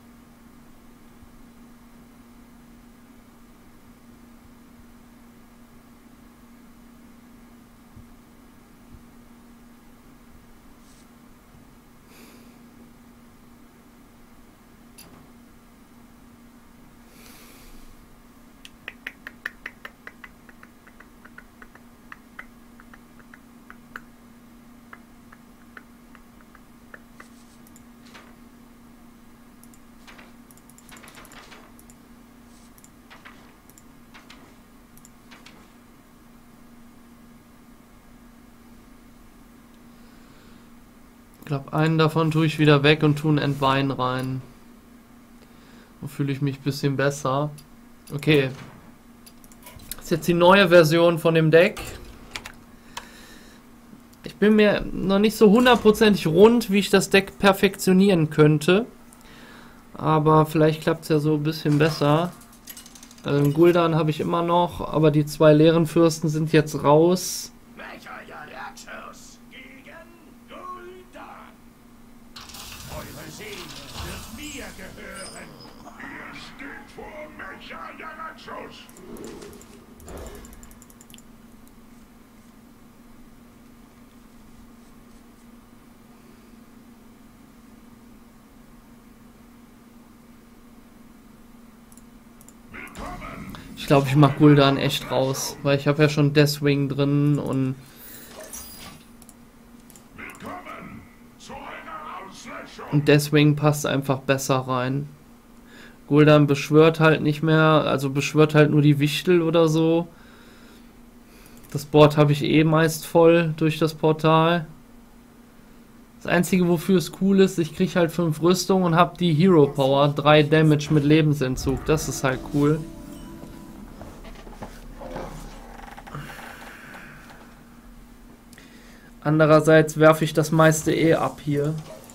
[SPEAKER 1] Ich glaube, einen davon tue ich wieder weg und tue einen Entwein rein. So fühle ich mich ein bisschen besser. Okay. Das ist jetzt die neue Version von dem Deck. Ich bin mir noch nicht so hundertprozentig rund, wie ich das Deck perfektionieren könnte. Aber vielleicht klappt es ja so ein bisschen besser. Äh, Gul'dan habe ich immer noch, aber die zwei leeren Fürsten sind jetzt raus.
[SPEAKER 2] Mecha-Jaraxxus gegen Gul'dan. Eure Seele wird mir gehören. Ihr steht vor Mecha-Jaraxxus.
[SPEAKER 1] Ich glaube, ich mache Gul'dan echt raus, weil ich habe ja schon Deathwing drin und
[SPEAKER 2] Willkommen zu einer Auslöschung.
[SPEAKER 1] und Deathwing passt einfach besser rein. Gul'dan beschwört halt nicht mehr, also beschwört halt nur die Wichtel oder so. Das Board habe ich eh meist voll durch das Portal. Das Einzige, wofür es cool ist, ich kriege halt fünf Rüstung und habe die Hero Power, drei Damage mit Lebensentzug. Das ist halt cool. Andererseits werfe ich das meiste eh ab hier.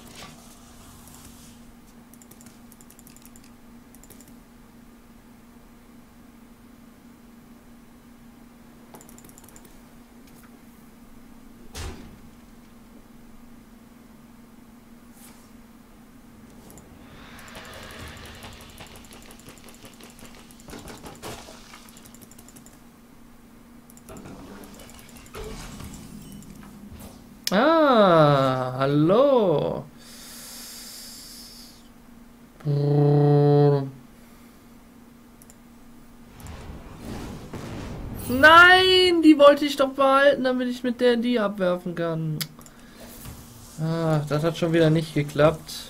[SPEAKER 1] Ah, hallo. Nein, die wollte ich doch behalten, damit ich mit der die abwerfen kann. Ah, das hat schon wieder nicht geklappt.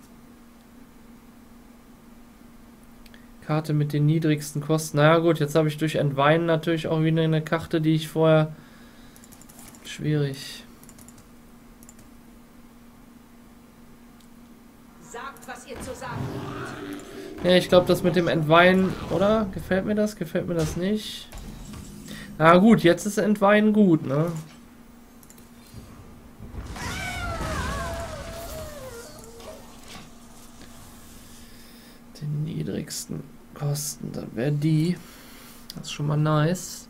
[SPEAKER 1] Karte mit den niedrigsten Kosten. Naja gut, jetzt habe ich durch Entweinen natürlich auch wieder eine Karte, die ich vorher... Schwierig.
[SPEAKER 4] Sagt, was ihr zu sagen habt.
[SPEAKER 1] Ja, ich glaube, das mit dem Entweinen, oder? Gefällt mir das? Gefällt mir das nicht? Na gut, jetzt ist Entweinen gut, ne? Den niedrigsten Kosten, dann wäre die. Das ist schon mal nice.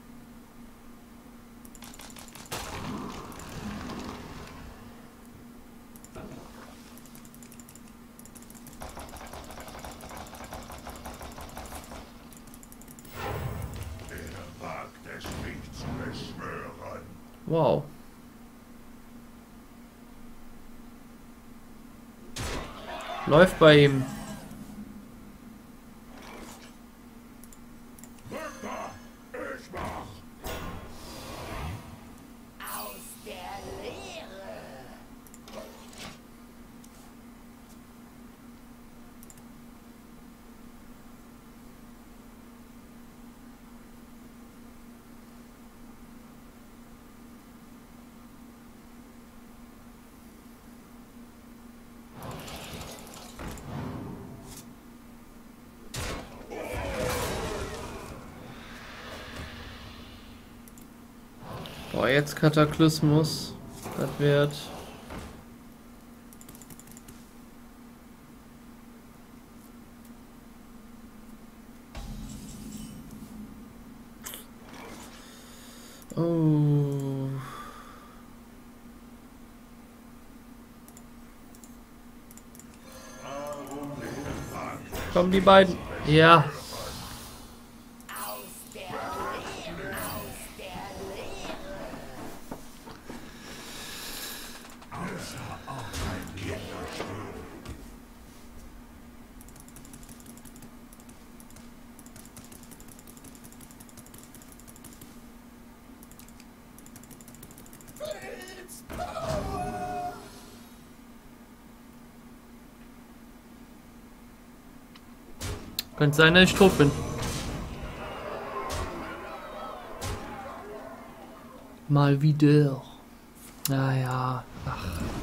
[SPEAKER 1] Wow. Läuft bei ihm.
[SPEAKER 4] Aus der Leere.
[SPEAKER 1] Boah, jetzt Kataklysmus. Das wird. Oh. Kommen die beiden. Ja. Könnte sein, dass ich tot bin. Mal wieder. Naja, ach.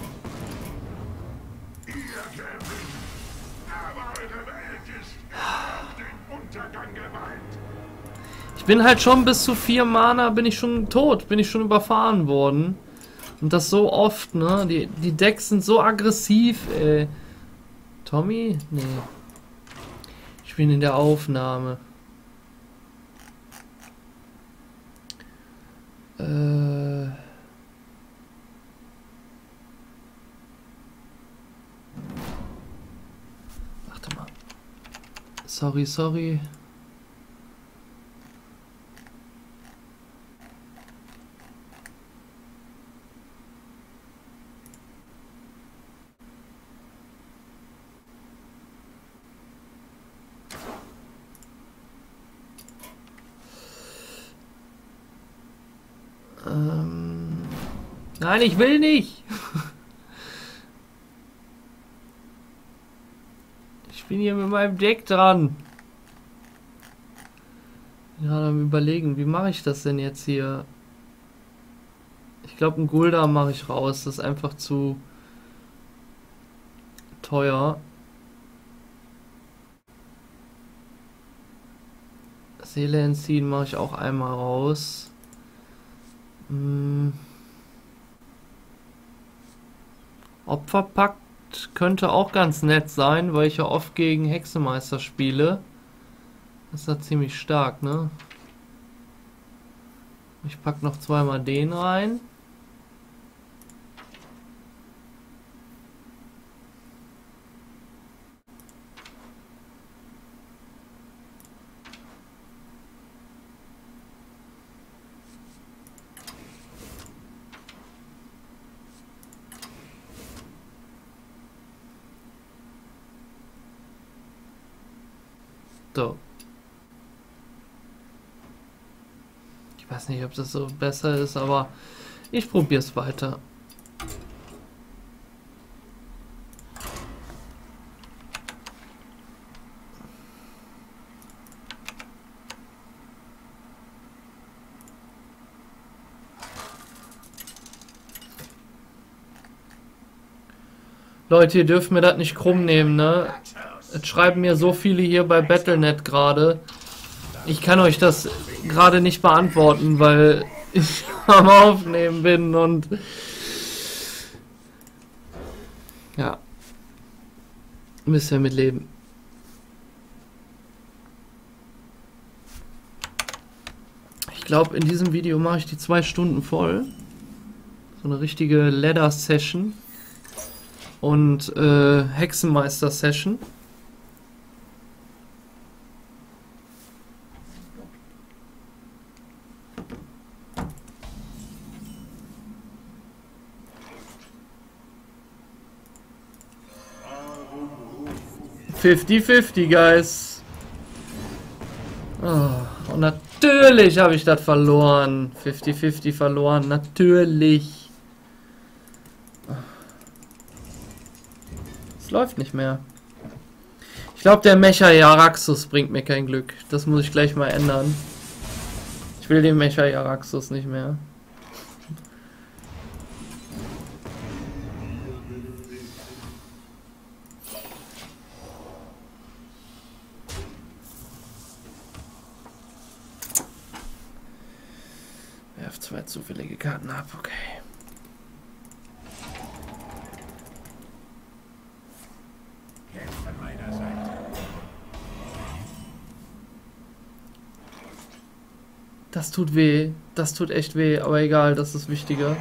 [SPEAKER 1] Ich bin halt schon bis zu vier Mana bin ich schon tot, bin ich schon überfahren worden. Und das so oft, ne? Die, die Decks sind so aggressiv, ey. Tommy? Nee. Ich bin in der Aufnahme. Äh. Warte mal. Sorry, sorry. Ähm, nein, ich will nicht. Ich bin hier mit meinem Deck dran. Gerade am Überlegen, wie mache ich das denn jetzt hier? Ich glaube, ein Gulda mache ich raus. Das ist einfach zu teuer. Seele entziehen mache ich auch einmal raus. Hm. Opferpakt könnte auch ganz nett sein, weil ich ja oft gegen Hexenmeister spiele. Das ist ja ziemlich stark, ne? Ich pack noch zweimal den rein. So. Ich weiß nicht, ob das so besser ist, aber ich probiere es weiter. Leute, ihr dürft mir das nicht krumm nehmen, ne? Es schreiben mir so viele hier bei Battle Punkt net gerade. Ich kann euch das gerade nicht beantworten, weil ich am Aufnehmen bin und... Ja. Müsst ihr mitleben. Ich glaube, in diesem Video mache ich die zwei Stunden voll. So eine richtige Ladder-Session. Und äh, Hexenmeister-Session. fifty fifty, guys. Oh, und natürlich habe ich das verloren. fifty fifty verloren, natürlich. Es läuft nicht mehr. Ich glaube, der Mecha Jaraxxus bringt mir kein Glück. Das muss ich gleich mal ändern. Ich will den Mecha Jaraxxus nicht mehr. Werf zwei zufällige Karten ab, okay. Das tut weh. Das tut echt weh, aber egal, das ist wichtiger.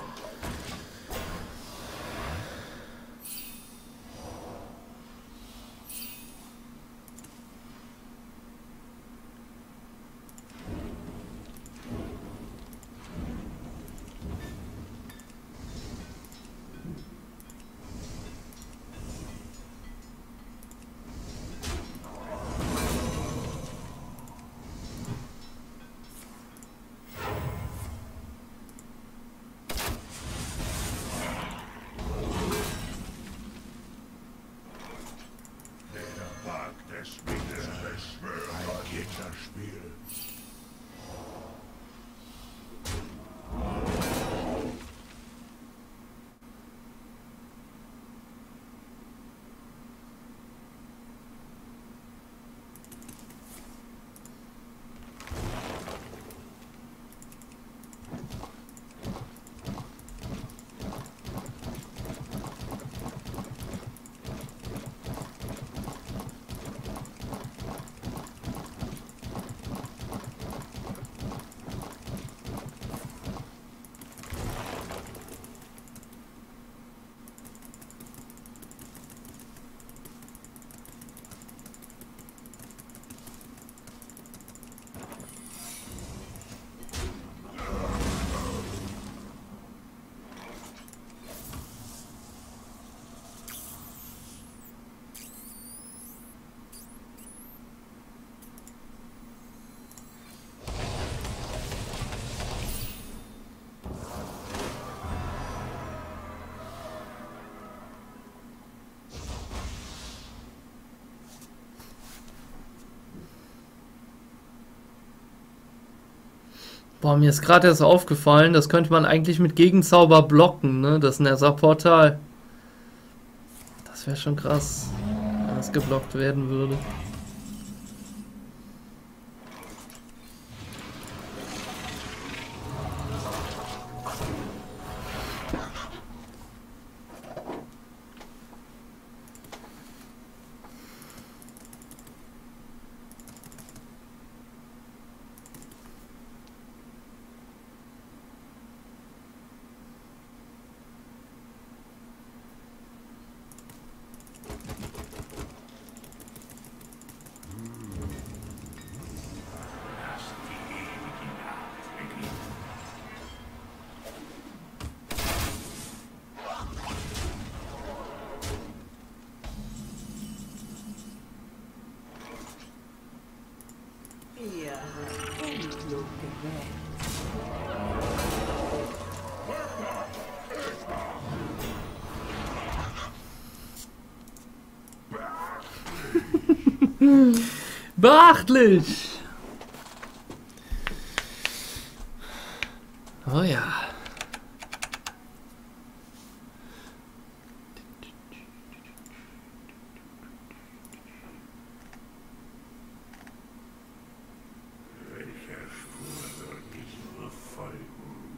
[SPEAKER 1] Boah, mir ist gerade erst aufgefallen, das könnte man eigentlich mit Gegenzauber blocken, ne? Das Nether-Portal. Das wäre schon krass, wenn das geblockt werden würde.
[SPEAKER 5] Ihr habt Unglück gewählt.
[SPEAKER 1] Beachtlich! Oh ja.
[SPEAKER 2] Welcher Spur soll ich nur folgen?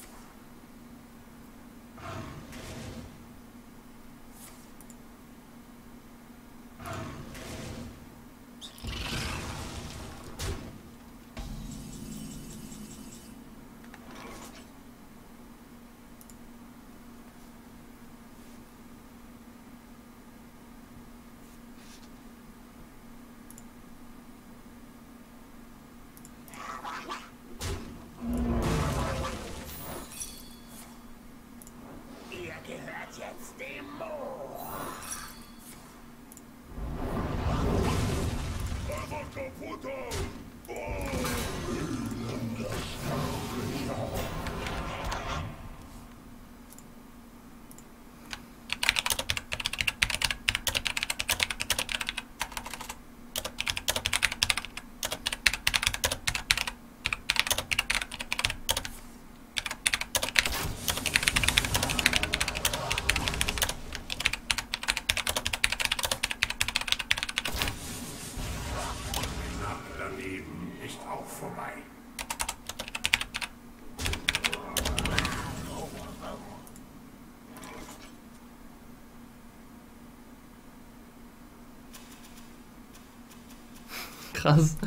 [SPEAKER 2] Ihr gehört jetzt dem Moor. Knapp daneben, nicht auch vorbei.
[SPEAKER 1] Krass.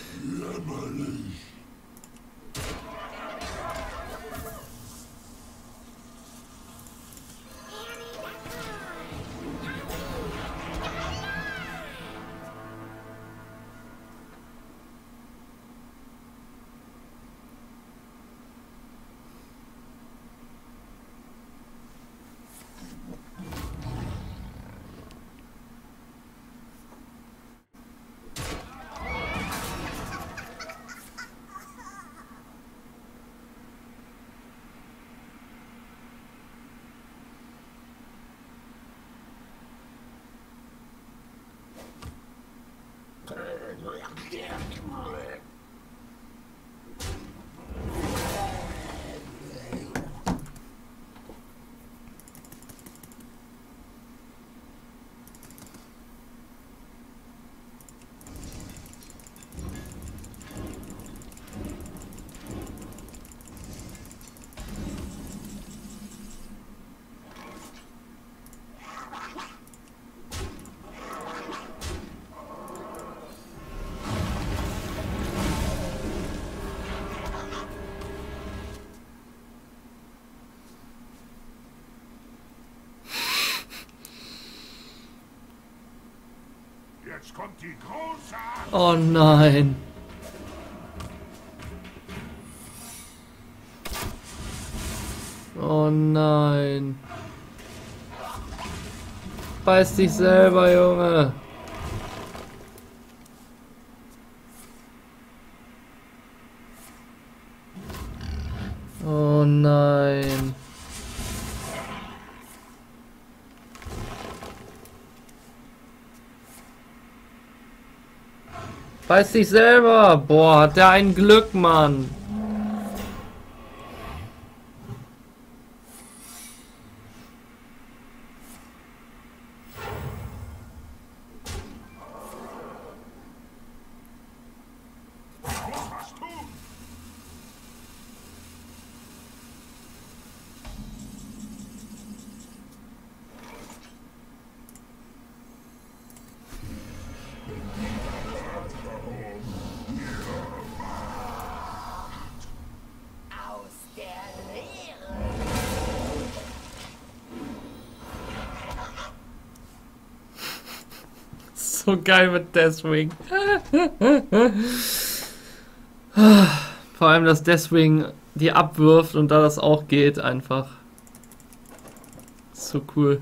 [SPEAKER 2] Jetzt kommt die große...
[SPEAKER 1] Oh nein. Oh nein. Beiß dich selber, Junge. Oh nein. Beiß dich selber. Boah, hat der ein Glück, Mann.
[SPEAKER 2] Was tun?
[SPEAKER 4] Aus der Leere.
[SPEAKER 1] So geil mit Deathwing. Vor allem, dass Deathwing die abwirft und da das auch geht, einfach. So cool.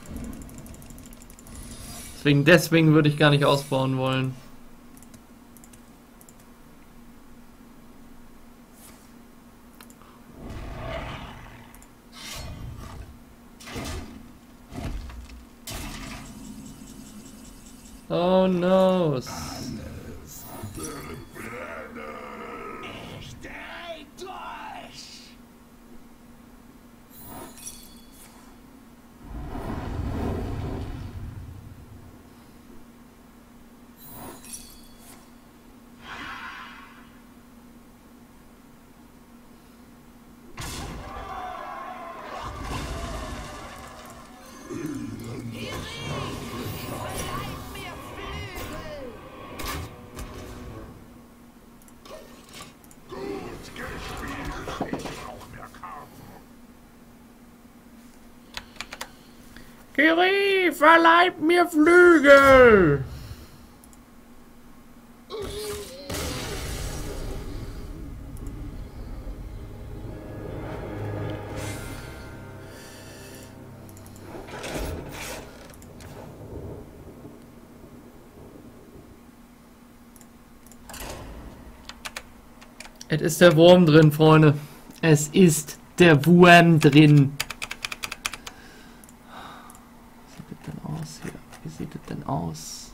[SPEAKER 1] Deswegen Deathwing würde ich gar nicht ausbauen wollen. Oh no.
[SPEAKER 2] Ich dreh durch!
[SPEAKER 1] Kiri, verleiht mir Flügel! Es ist der Wurm drin, Freunde. Es ist der Wurm drin. Wie sieht es denn aus?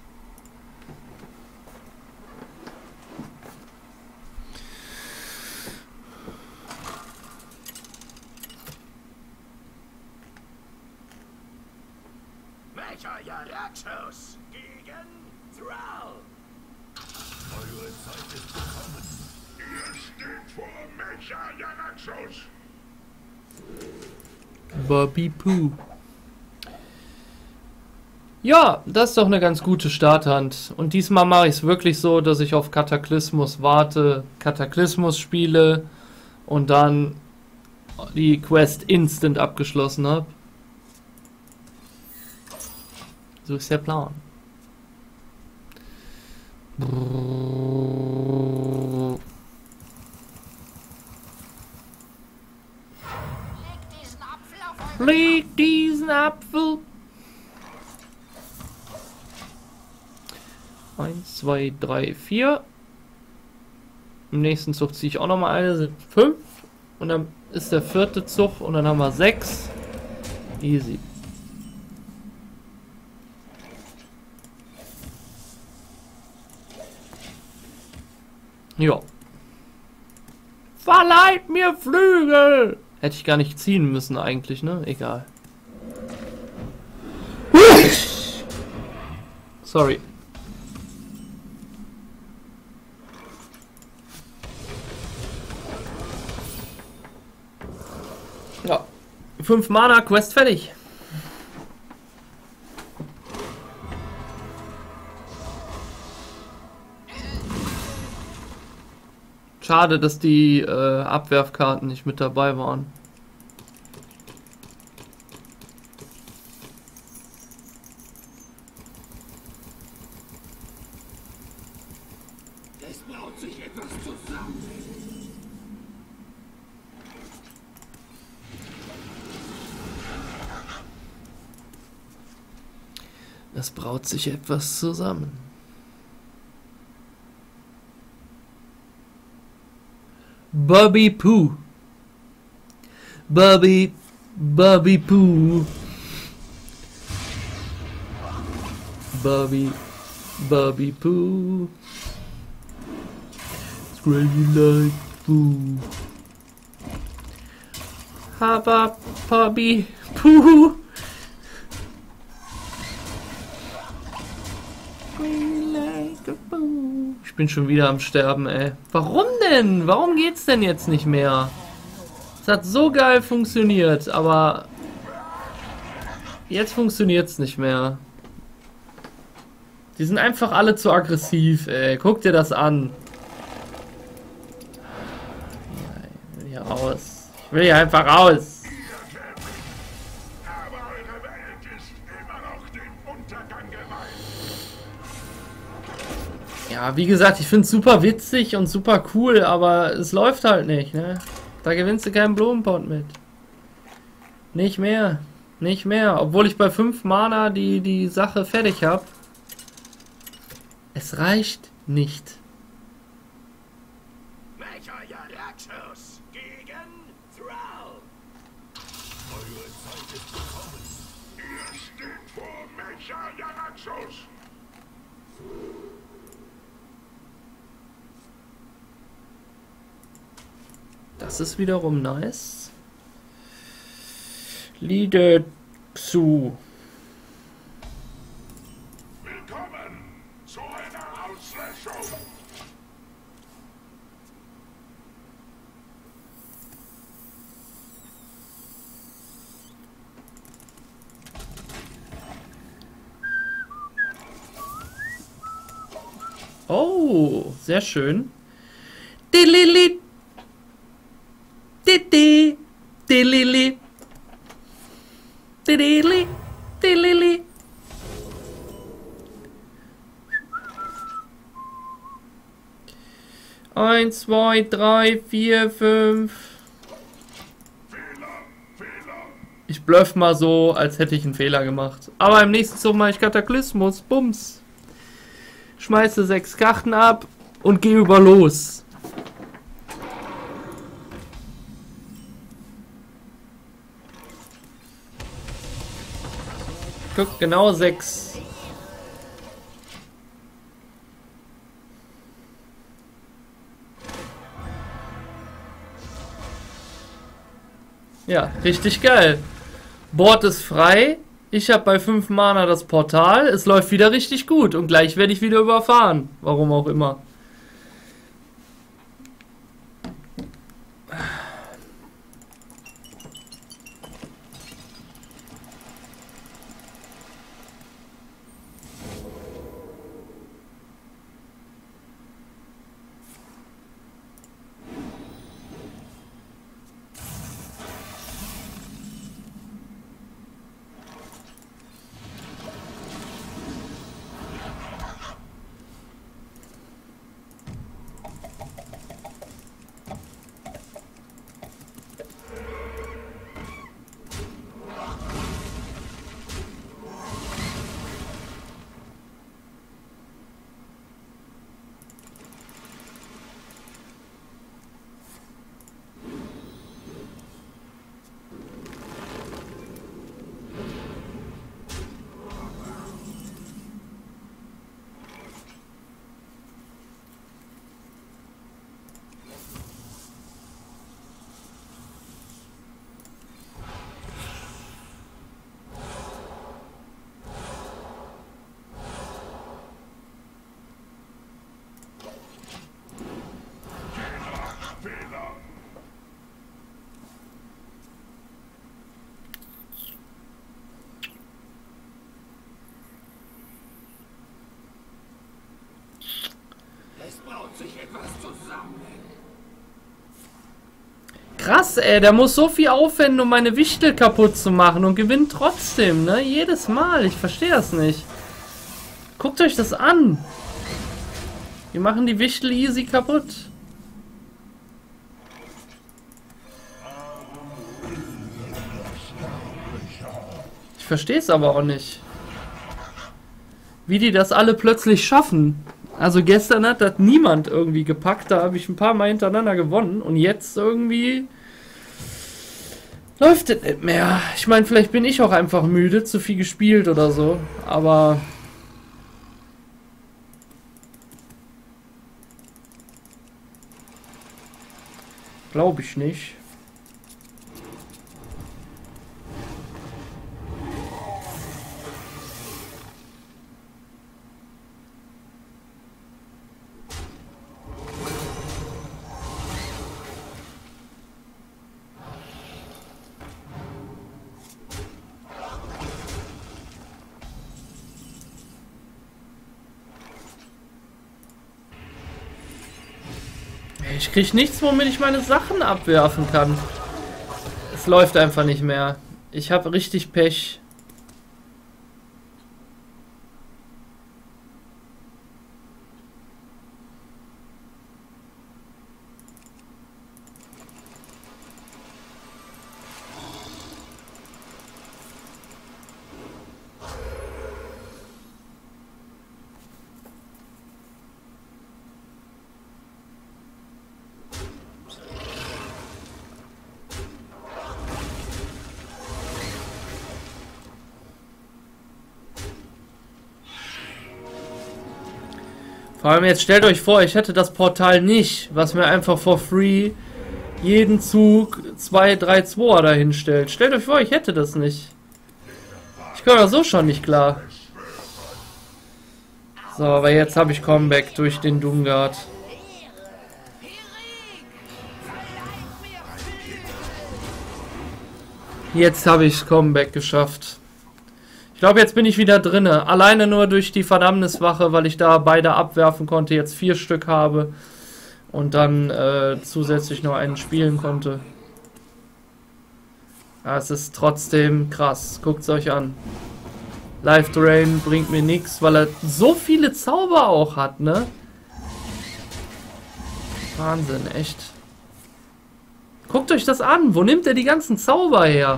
[SPEAKER 2] Mecha Jaraxos gegen Thrall. Eure Zeit ist gekommen. Ihr steht vor Mecha Jaraxos.
[SPEAKER 1] Bobby Poo. Ja, das ist doch eine ganz gute Starthand. Und diesmal mache ich es wirklich so, dass ich auf Kataklysmus warte, Kataklysmus spiele und dann die Quest instant abgeschlossen habe. So ist der Plan.
[SPEAKER 4] Leg diesen Apfel auf eure
[SPEAKER 1] Leg diesen Apfel. Eins, zwei, drei, vier. Im nächsten Zug ziehe ich auch nochmal eine, sind fünf. Und dann ist der vierte Zug und dann haben wir sechs. Easy. Ja. Verleiht mir Flügel! Hätte ich gar nicht ziehen müssen eigentlich, ne? Egal. Sorry. Ja. fünf Mana, Quest fertig. Schade, dass die äh, Abwerfkarten nicht mit dabei waren.
[SPEAKER 2] Es braut sich etwas zusammen.
[SPEAKER 1] Es braut sich etwas zusammen. Bobby Poo. Bobby, Bobby Poo. Bobby, Bobby Poo. It's crazy like Poo. Haba, Bobby Poo. Ich bin schon wieder am Sterben, ey. Warum denn? Warum geht's denn jetzt nicht mehr? Es hat so geil funktioniert, aber jetzt funktioniert's nicht mehr. Die sind einfach alle zu aggressiv, ey. Guck dir das an. Ja, ich will hier raus. Ich will hier einfach raus.
[SPEAKER 2] Aber eure Welt ist immer noch dem Untergang geweiht.
[SPEAKER 1] Ja, wie gesagt, ich finde es super witzig und super cool, aber es läuft halt nicht, ne? Da gewinnst du keinen Blumenpott mit. Nicht mehr. Nicht mehr. Obwohl ich bei fünf Mana die, die Sache fertig habe. Es reicht nicht.
[SPEAKER 2] Mecha Jaraxos gegen Thrall. Eure Zeit ist gekommen. Ihr steht vor Mecha Jaraxos.
[SPEAKER 1] Das ist wiederum nice. Lidexu.
[SPEAKER 2] Willkommen zu einer Auslöschung.
[SPEAKER 1] Oh, sehr schön. Dilili. Didi. Dilili. Dilili. Dilili. Eins, zwei, drei, vier, fünf. Ich bluff mal so, als hätte ich einen Fehler gemacht. Aber im nächsten Zug mache ich Kataklysmus. Bums. Schmeiße sechs Karten ab und gehe über los. Guck, genau sechs. Ja, richtig geil. Board ist frei. Ich habe bei fünf Mana das Portal. Es läuft wieder richtig gut. Und gleich werde ich wieder überfahren. Warum auch immer.
[SPEAKER 2] Es baut sich etwas zusammen.
[SPEAKER 1] Krass, ey, der muss so viel aufwenden, um meine Wichtel kaputt zu machen und gewinnt trotzdem, ne? Jedes Mal, ich verstehe das nicht. Guckt euch das an. Wir machen die Wichtel easy kaputt. Ich verstehe es aber auch nicht. Wie die das alle plötzlich schaffen. Also gestern hat das niemand irgendwie gepackt, da habe ich ein paar Mal hintereinander gewonnen und jetzt irgendwie läuft es nicht mehr. Ich meine, vielleicht bin ich auch einfach müde, zu viel gespielt oder so, aber glaube ich nicht. Ich krieg nichts, womit ich meine Sachen abwerfen kann. Es läuft einfach nicht mehr. Ich habe richtig Pech. Vor allem jetzt stellt euch vor, ich hätte das Portal nicht, was mir einfach for free jeden Zug zwei, drei, zwei dahin stellt. Stellt euch vor, ich hätte das nicht. Ich komme ja so schon nicht klar. So, aber jetzt habe ich Comeback durch den Doomguard. Jetzt habe ich Comeback geschafft. Ich glaube, jetzt bin ich wieder drinne. Alleine nur durch die Verdammniswache, weil ich da beide abwerfen konnte, jetzt vier Stück habe und dann äh, zusätzlich noch einen spielen konnte. Ja, es ist trotzdem krass. Guckt es euch an. Life Drain bringt mir nichts, weil er so viele Zauber auch hat, ne? Wahnsinn, echt. Guckt euch das an. Wo nimmt er die ganzen Zauber her?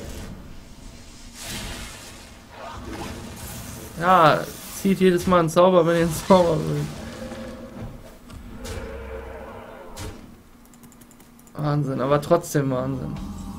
[SPEAKER 1] Ja, zieht jedes Mal einen Zauber, wenn ihr einen Zauber will. Wahnsinn, aber trotzdem Wahnsinn.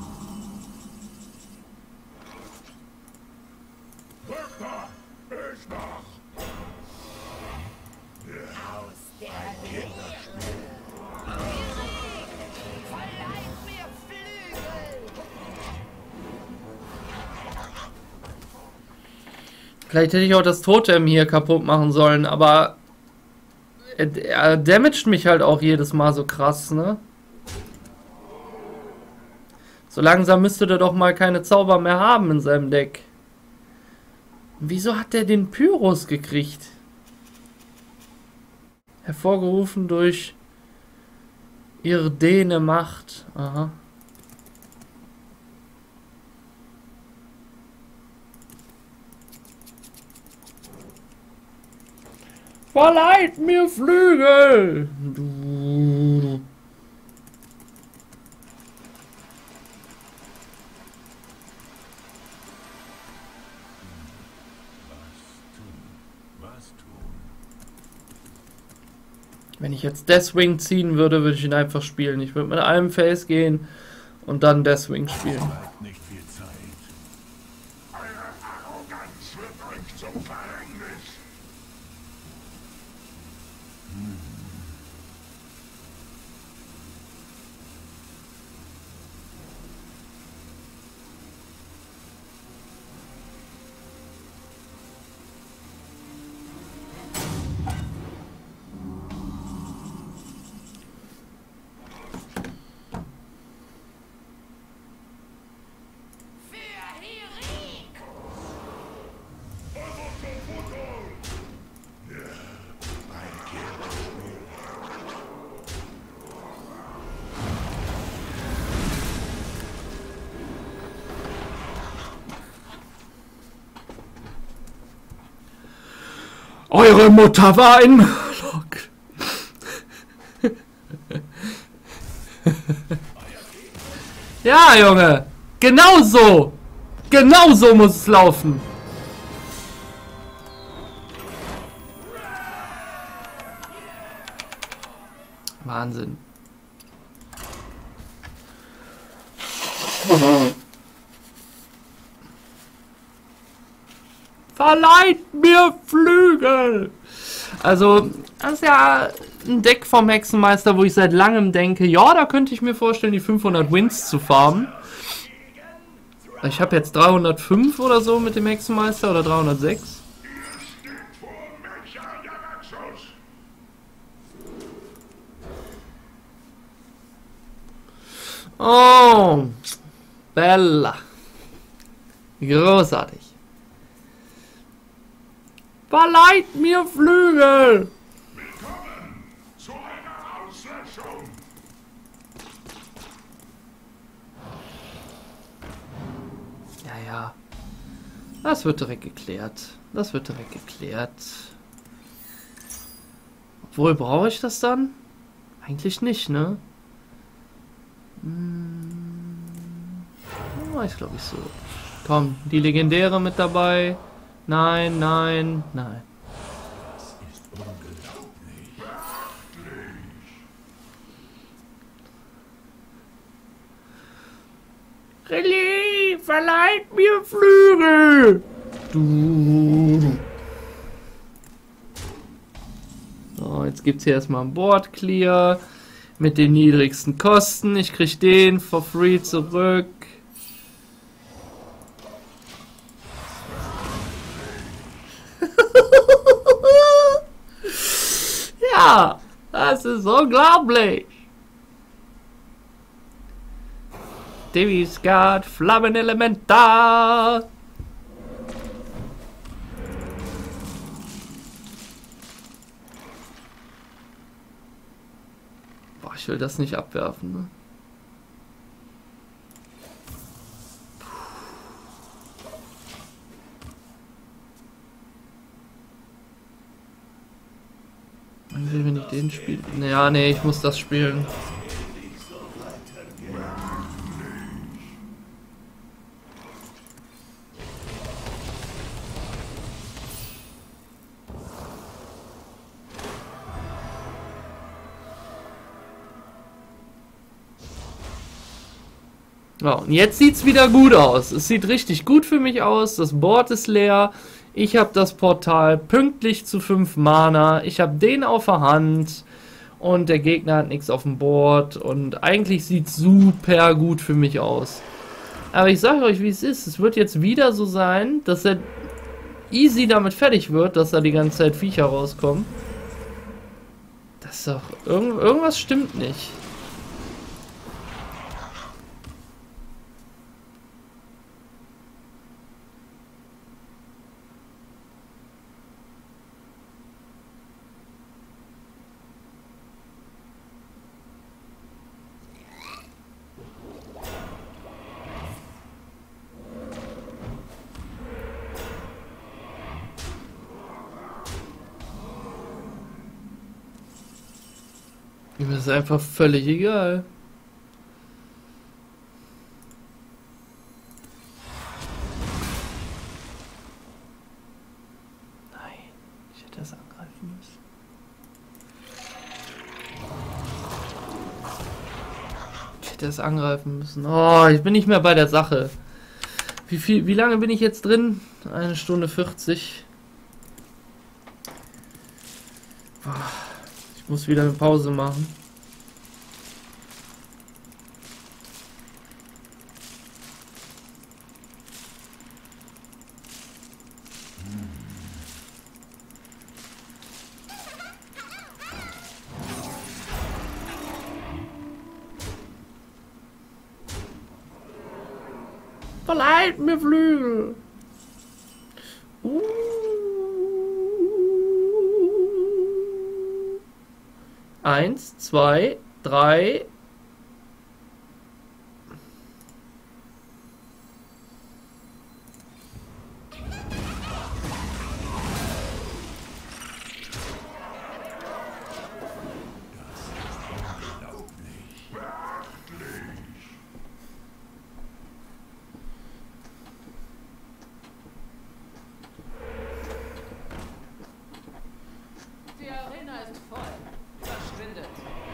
[SPEAKER 1] Vielleicht hätte ich auch das Totem hier kaputt machen sollen, aber er, er damaged mich halt auch jedes Mal so krass, ne? So langsam müsste der doch mal keine Zauber mehr haben in seinem Deck. Wieso hat der den Pyrrhus gekriegt? Hervorgerufen durch Irdene Macht. Aha. Verleiht mir Flügel! Du. Wenn ich jetzt Deathwing ziehen würde, würde ich ihn einfach spielen. Ich würde mit einem Face gehen und dann Deathwing spielen.
[SPEAKER 2] Nicht viel Zeit. Eure Arroganz wird euch zum Verhängnis.
[SPEAKER 1] Eure Mutter war ein Murloc. Ja, Junge. Genau so. Genau so muss es laufen. Wahnsinn. Verleiht mir Flügel! Also, das ist ja ein Deck vom Hexenmeister, wo ich seit langem denke, ja, da könnte ich mir vorstellen, die fünfhundert Wins zu farmen. Ich habe jetzt dreihundertfünf oder so mit dem Hexenmeister oder dreihundertsechs. Oh, Bella. Großartig. Verleiht mir Flügel!
[SPEAKER 2] Willkommen zu einer Auslöschung.
[SPEAKER 1] Ja, ja. Das wird direkt geklärt. Das wird direkt geklärt. Obwohl, brauche ich das dann? Eigentlich nicht, ne? Hm. Oh, ich glaube ich so. Komm, die Legendäre mit dabei. Nein, nein, nein.
[SPEAKER 2] Das ist unglaublich.
[SPEAKER 1] Relie, verleiht mir Flügel! Du. So, Jetzt gibt es hier erstmal ein Board Clear mit den niedrigsten Kosten. Ich kriege den for free zurück. Ja, das ist unglaublich. Davies Guard, Flammenelementar. Boah, ich will das nicht abwerfen, ne? Wenn ich den spiele. Naja, nee, ich muss das spielen. Ja, und jetzt sieht es wieder gut aus. Es sieht richtig gut für mich aus. Das Board ist leer. Ich habe das Portal pünktlich zu fünf Mana. Ich habe den auf der Hand. Und der Gegner hat nichts auf dem Board. Und eigentlich sieht es super gut für mich aus. Aber ich sage euch, wie es ist. Es wird jetzt wieder so sein, dass er easy damit fertig wird, dass da die ganze Zeit Viecher rauskommen. Das ist doch... Irgend, irgendwas stimmt nicht. Mir ist einfach völlig egal. Nein, ich hätte das angreifen müssen. Ich hätte das angreifen müssen. Oh, ich bin nicht mehr bei der Sache. Wie viel, wie lange bin ich jetzt drin? Eine Stunde vierzig. Boah. Ich muss wieder eine Pause machen. Verleiht mir Flügel. Uh. Eins, zwei, drei.
[SPEAKER 5] Die Arena ist voll. Verschwindet.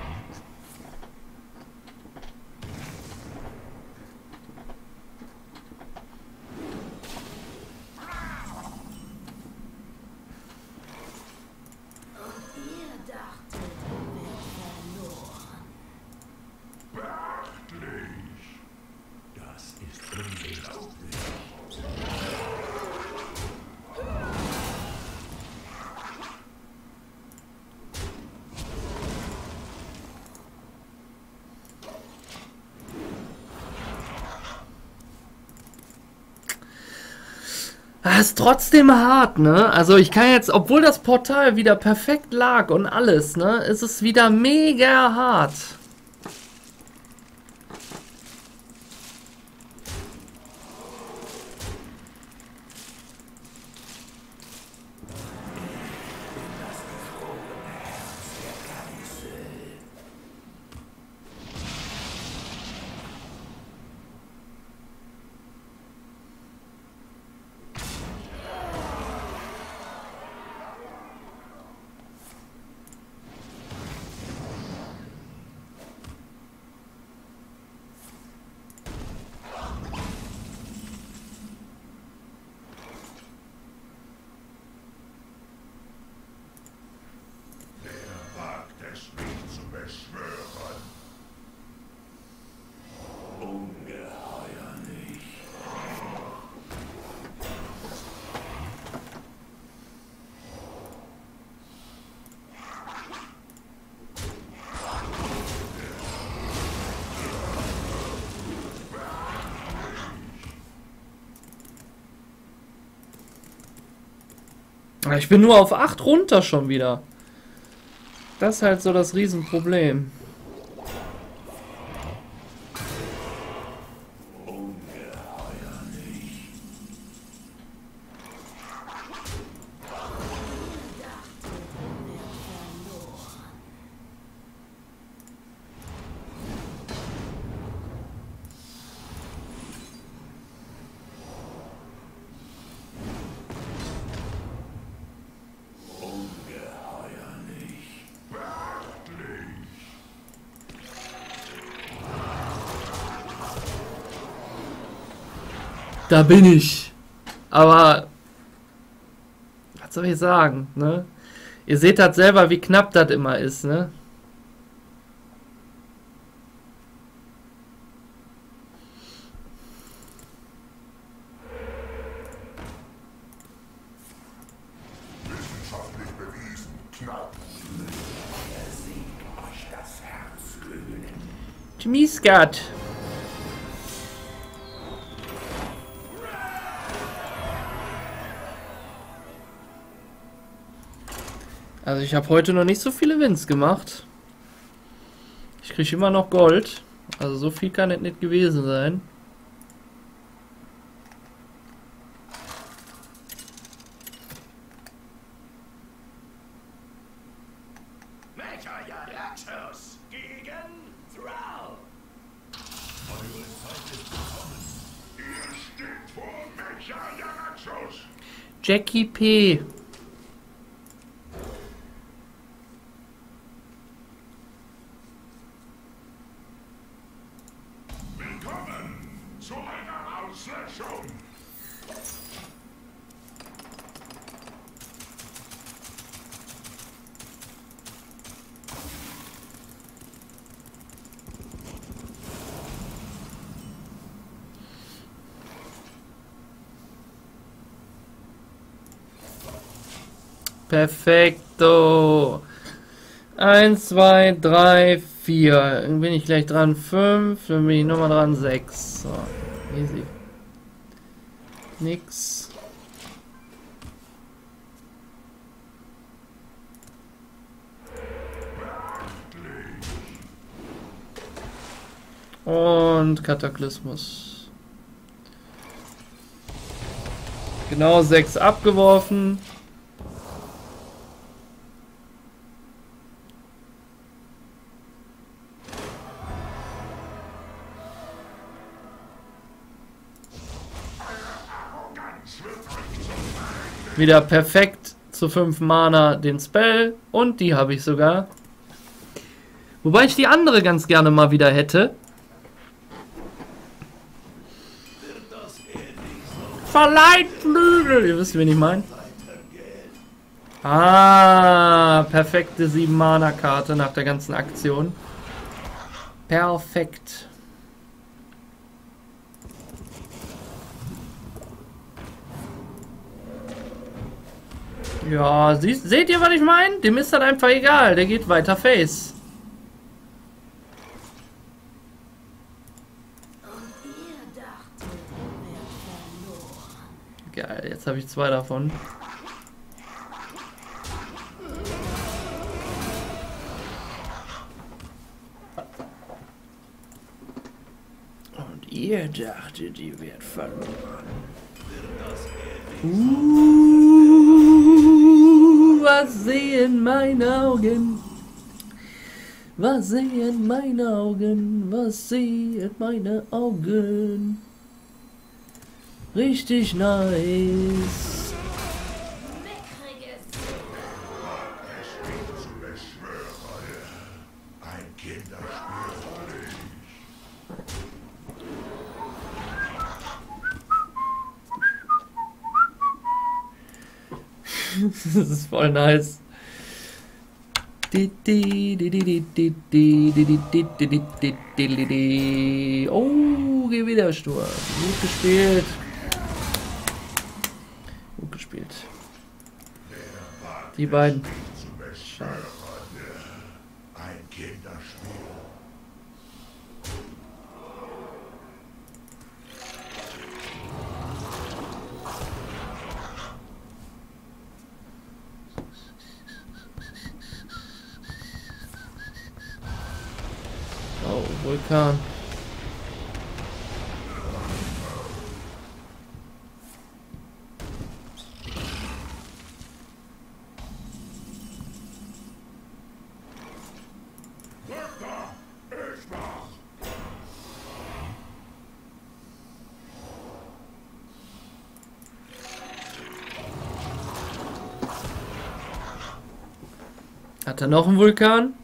[SPEAKER 4] Ihr dachtet, ihr werdet verloren.
[SPEAKER 2] Beachtlich. Das ist unglaublich.
[SPEAKER 1] Das ist trotzdem hart, ne? Also ich kann jetzt, obwohl das Portal wieder perfekt lag und alles, ne, ist es wieder mega hart. Ich bin nur auf acht runter schon wieder. Das ist halt so das Riesenproblem. Da bin ich. Aber was soll ich sagen, ne? Ihr seht das selber, wie knapp das immer ist, ne?
[SPEAKER 2] Wissenschaftlich bewiesen, knapp. Der Sieg euch das Herz glühen.
[SPEAKER 1] Tmiskat. Also ich habe heute noch nicht so viele Wins gemacht. Ich kriege immer noch Gold. Also so viel kann es nicht gewesen sein.
[SPEAKER 2] Mecha-Jagdschutz gegen Thrall. Eure Zeit ist gekommen. Ihr steht vor Mecha-Jagdschutz.
[SPEAKER 1] Jackie P.
[SPEAKER 2] Zu einer Auslöschung!
[SPEAKER 1] Perfekto. Eins, zwei, drei, vier. Dann bin ich gleich dran. Fünf. Dann bin ich nochmal dran. Sechs. So, easy. Nix. Und Kataklysmus. Genau sechs abgeworfen. Wieder perfekt zu fünf Mana den Spell. Und die habe ich sogar. Wobei ich die andere ganz gerne mal wieder hätte. Verleitflügel! Ihr wisst, wen ich meine. Ah, perfekte sieben Mana Karte nach der ganzen Aktion. Perfekt. Ja, sie, seht ihr, was ich meine? Dem ist das einfach egal. Der geht weiter Face. Geil, jetzt habe ich zwei davon. Und ihr dachtet, ihr werdet verloren. Uh, was sehen meine Augen? Was sehen meine Augen? Was sehen meine Augen? Richtig nice.
[SPEAKER 2] Ein Kinderspiel.
[SPEAKER 1] Das ist voll nice. Oh. Gewidersturm. Gut gespielt. Gut gespielt. Die beiden. Scheiße.
[SPEAKER 2] Ein Kinderspiel.
[SPEAKER 1] Oh, Vulkan. Hat er noch einen Vulkan?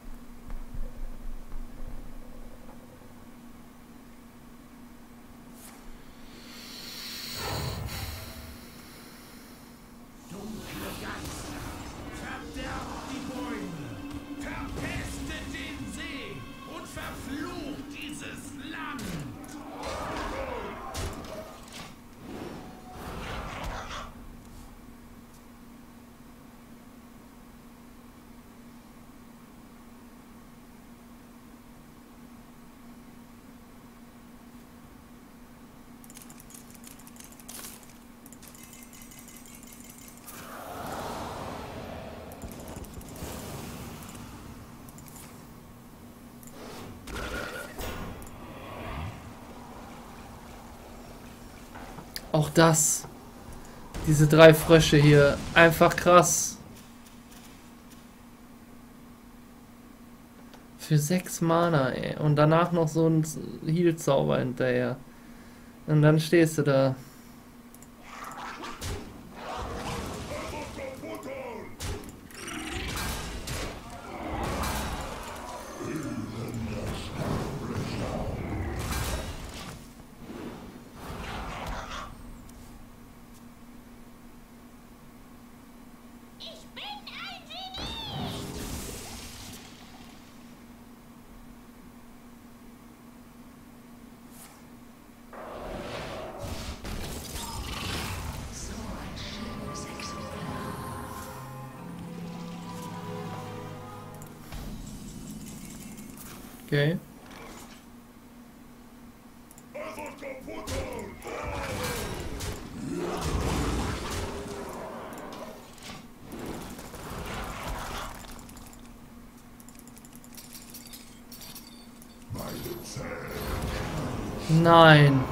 [SPEAKER 1] Auch das. Diese drei Frösche hier. Einfach krass. Für sechs Mana, ey. Und danach noch so ein Heal-Zauber hinterher. Und dann stehst du da. Okay. Nein.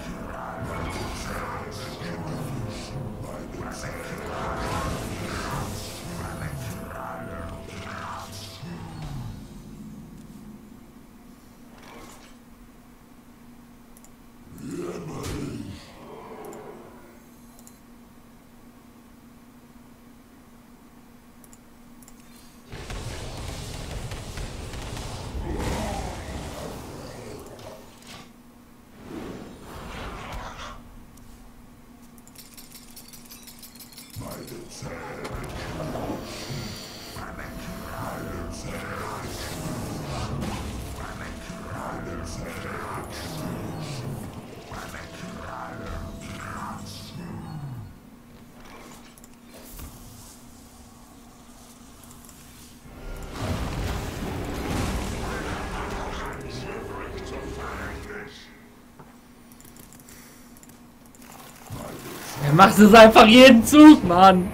[SPEAKER 1] Er macht es einfach jeden Zug, Mann.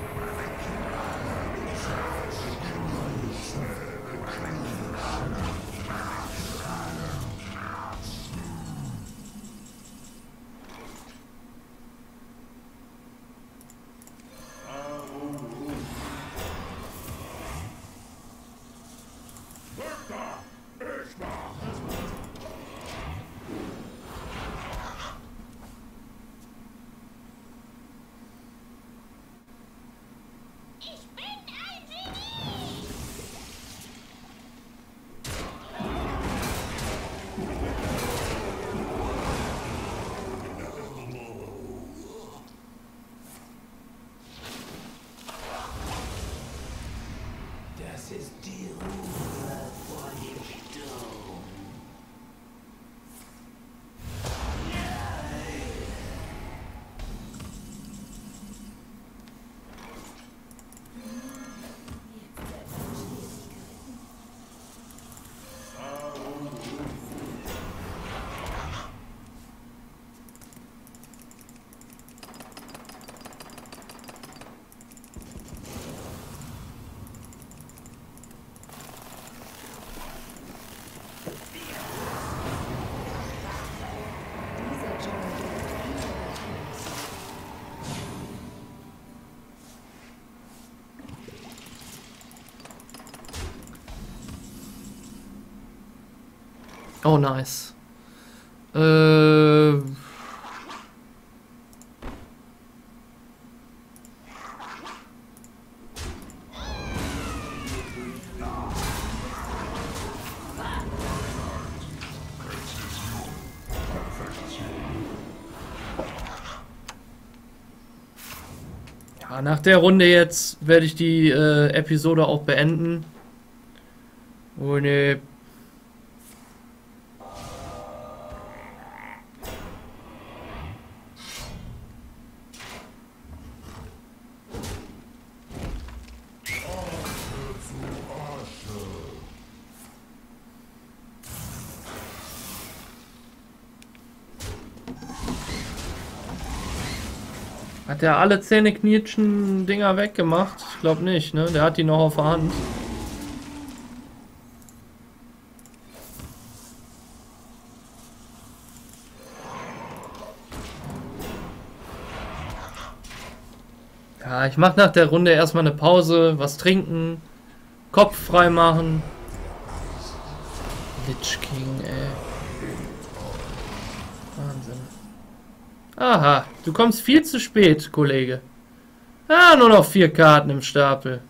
[SPEAKER 1] Oh, nice. Äh... Ja, nach der Runde jetzt werde ich die äh, Episode auch beenden. Oh ne. Hat der alle Zähneknirschen-Dinger weggemacht? Ich glaube nicht, ne? Der hat die noch auf der Hand. Ja, ich mache nach der Runde erstmal eine Pause, was trinken, Kopf frei machen. Lich King, ey. Wahnsinn. Aha, du kommst viel zu spät, Kollege. Ah, nur noch vier Karten im Stapel.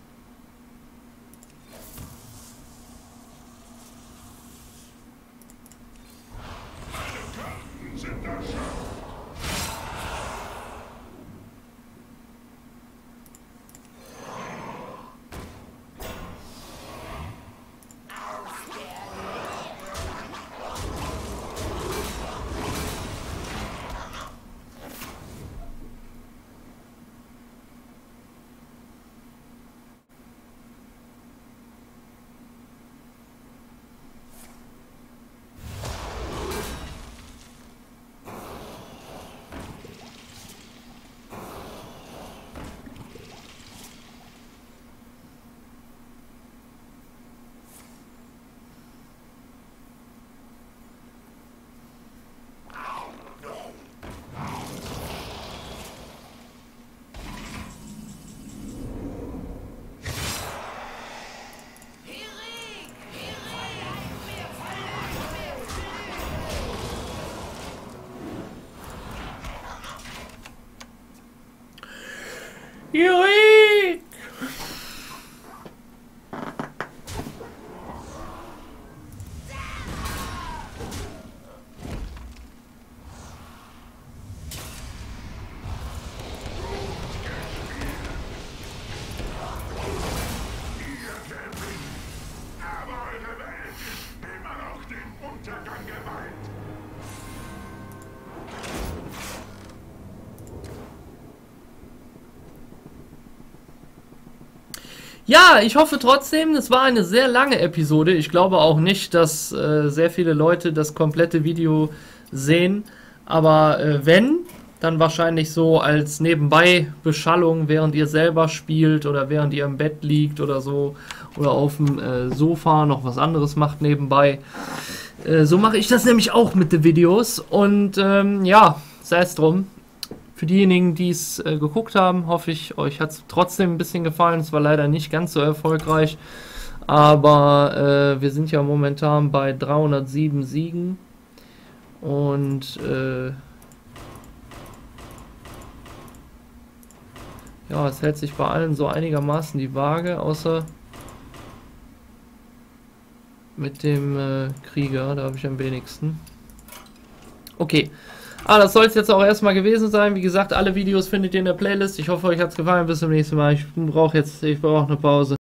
[SPEAKER 1] Jurik!
[SPEAKER 2] Aber eure Welt ist immer noch dem Untergang geweiht.
[SPEAKER 1] Ja, ich hoffe trotzdem, es war eine sehr lange Episode. Ich glaube auch nicht, dass äh, sehr viele Leute das komplette Video sehen. Aber äh, wenn, dann wahrscheinlich so als Nebenbei-Beschallung, während ihr selber spielt oder während ihr im Bett liegt oder so. Oder auf dem äh, Sofa noch was anderes macht nebenbei. Äh, so mache ich das nämlich auch mit den Videos. Und ähm, ja, sei es drum. Für diejenigen, die es äh, geguckt haben, hoffe ich, euch hat es trotzdem ein bisschen gefallen. Es war leider nicht ganz so erfolgreich, aber äh, wir sind ja momentan bei dreihundertsieben Siegen und äh, ja, es hält sich bei allen so einigermaßen die Waage, außer mit dem äh, Krieger, da habe ich am wenigsten. Okay. Ah, das soll es jetzt auch erstmal gewesen sein. Wie gesagt, alle Videos findet ihr in der Playlist. Ich hoffe, euch hat es gefallen. Bis zum nächsten Mal. Ich brauche jetzt, ich brauche eine Pause.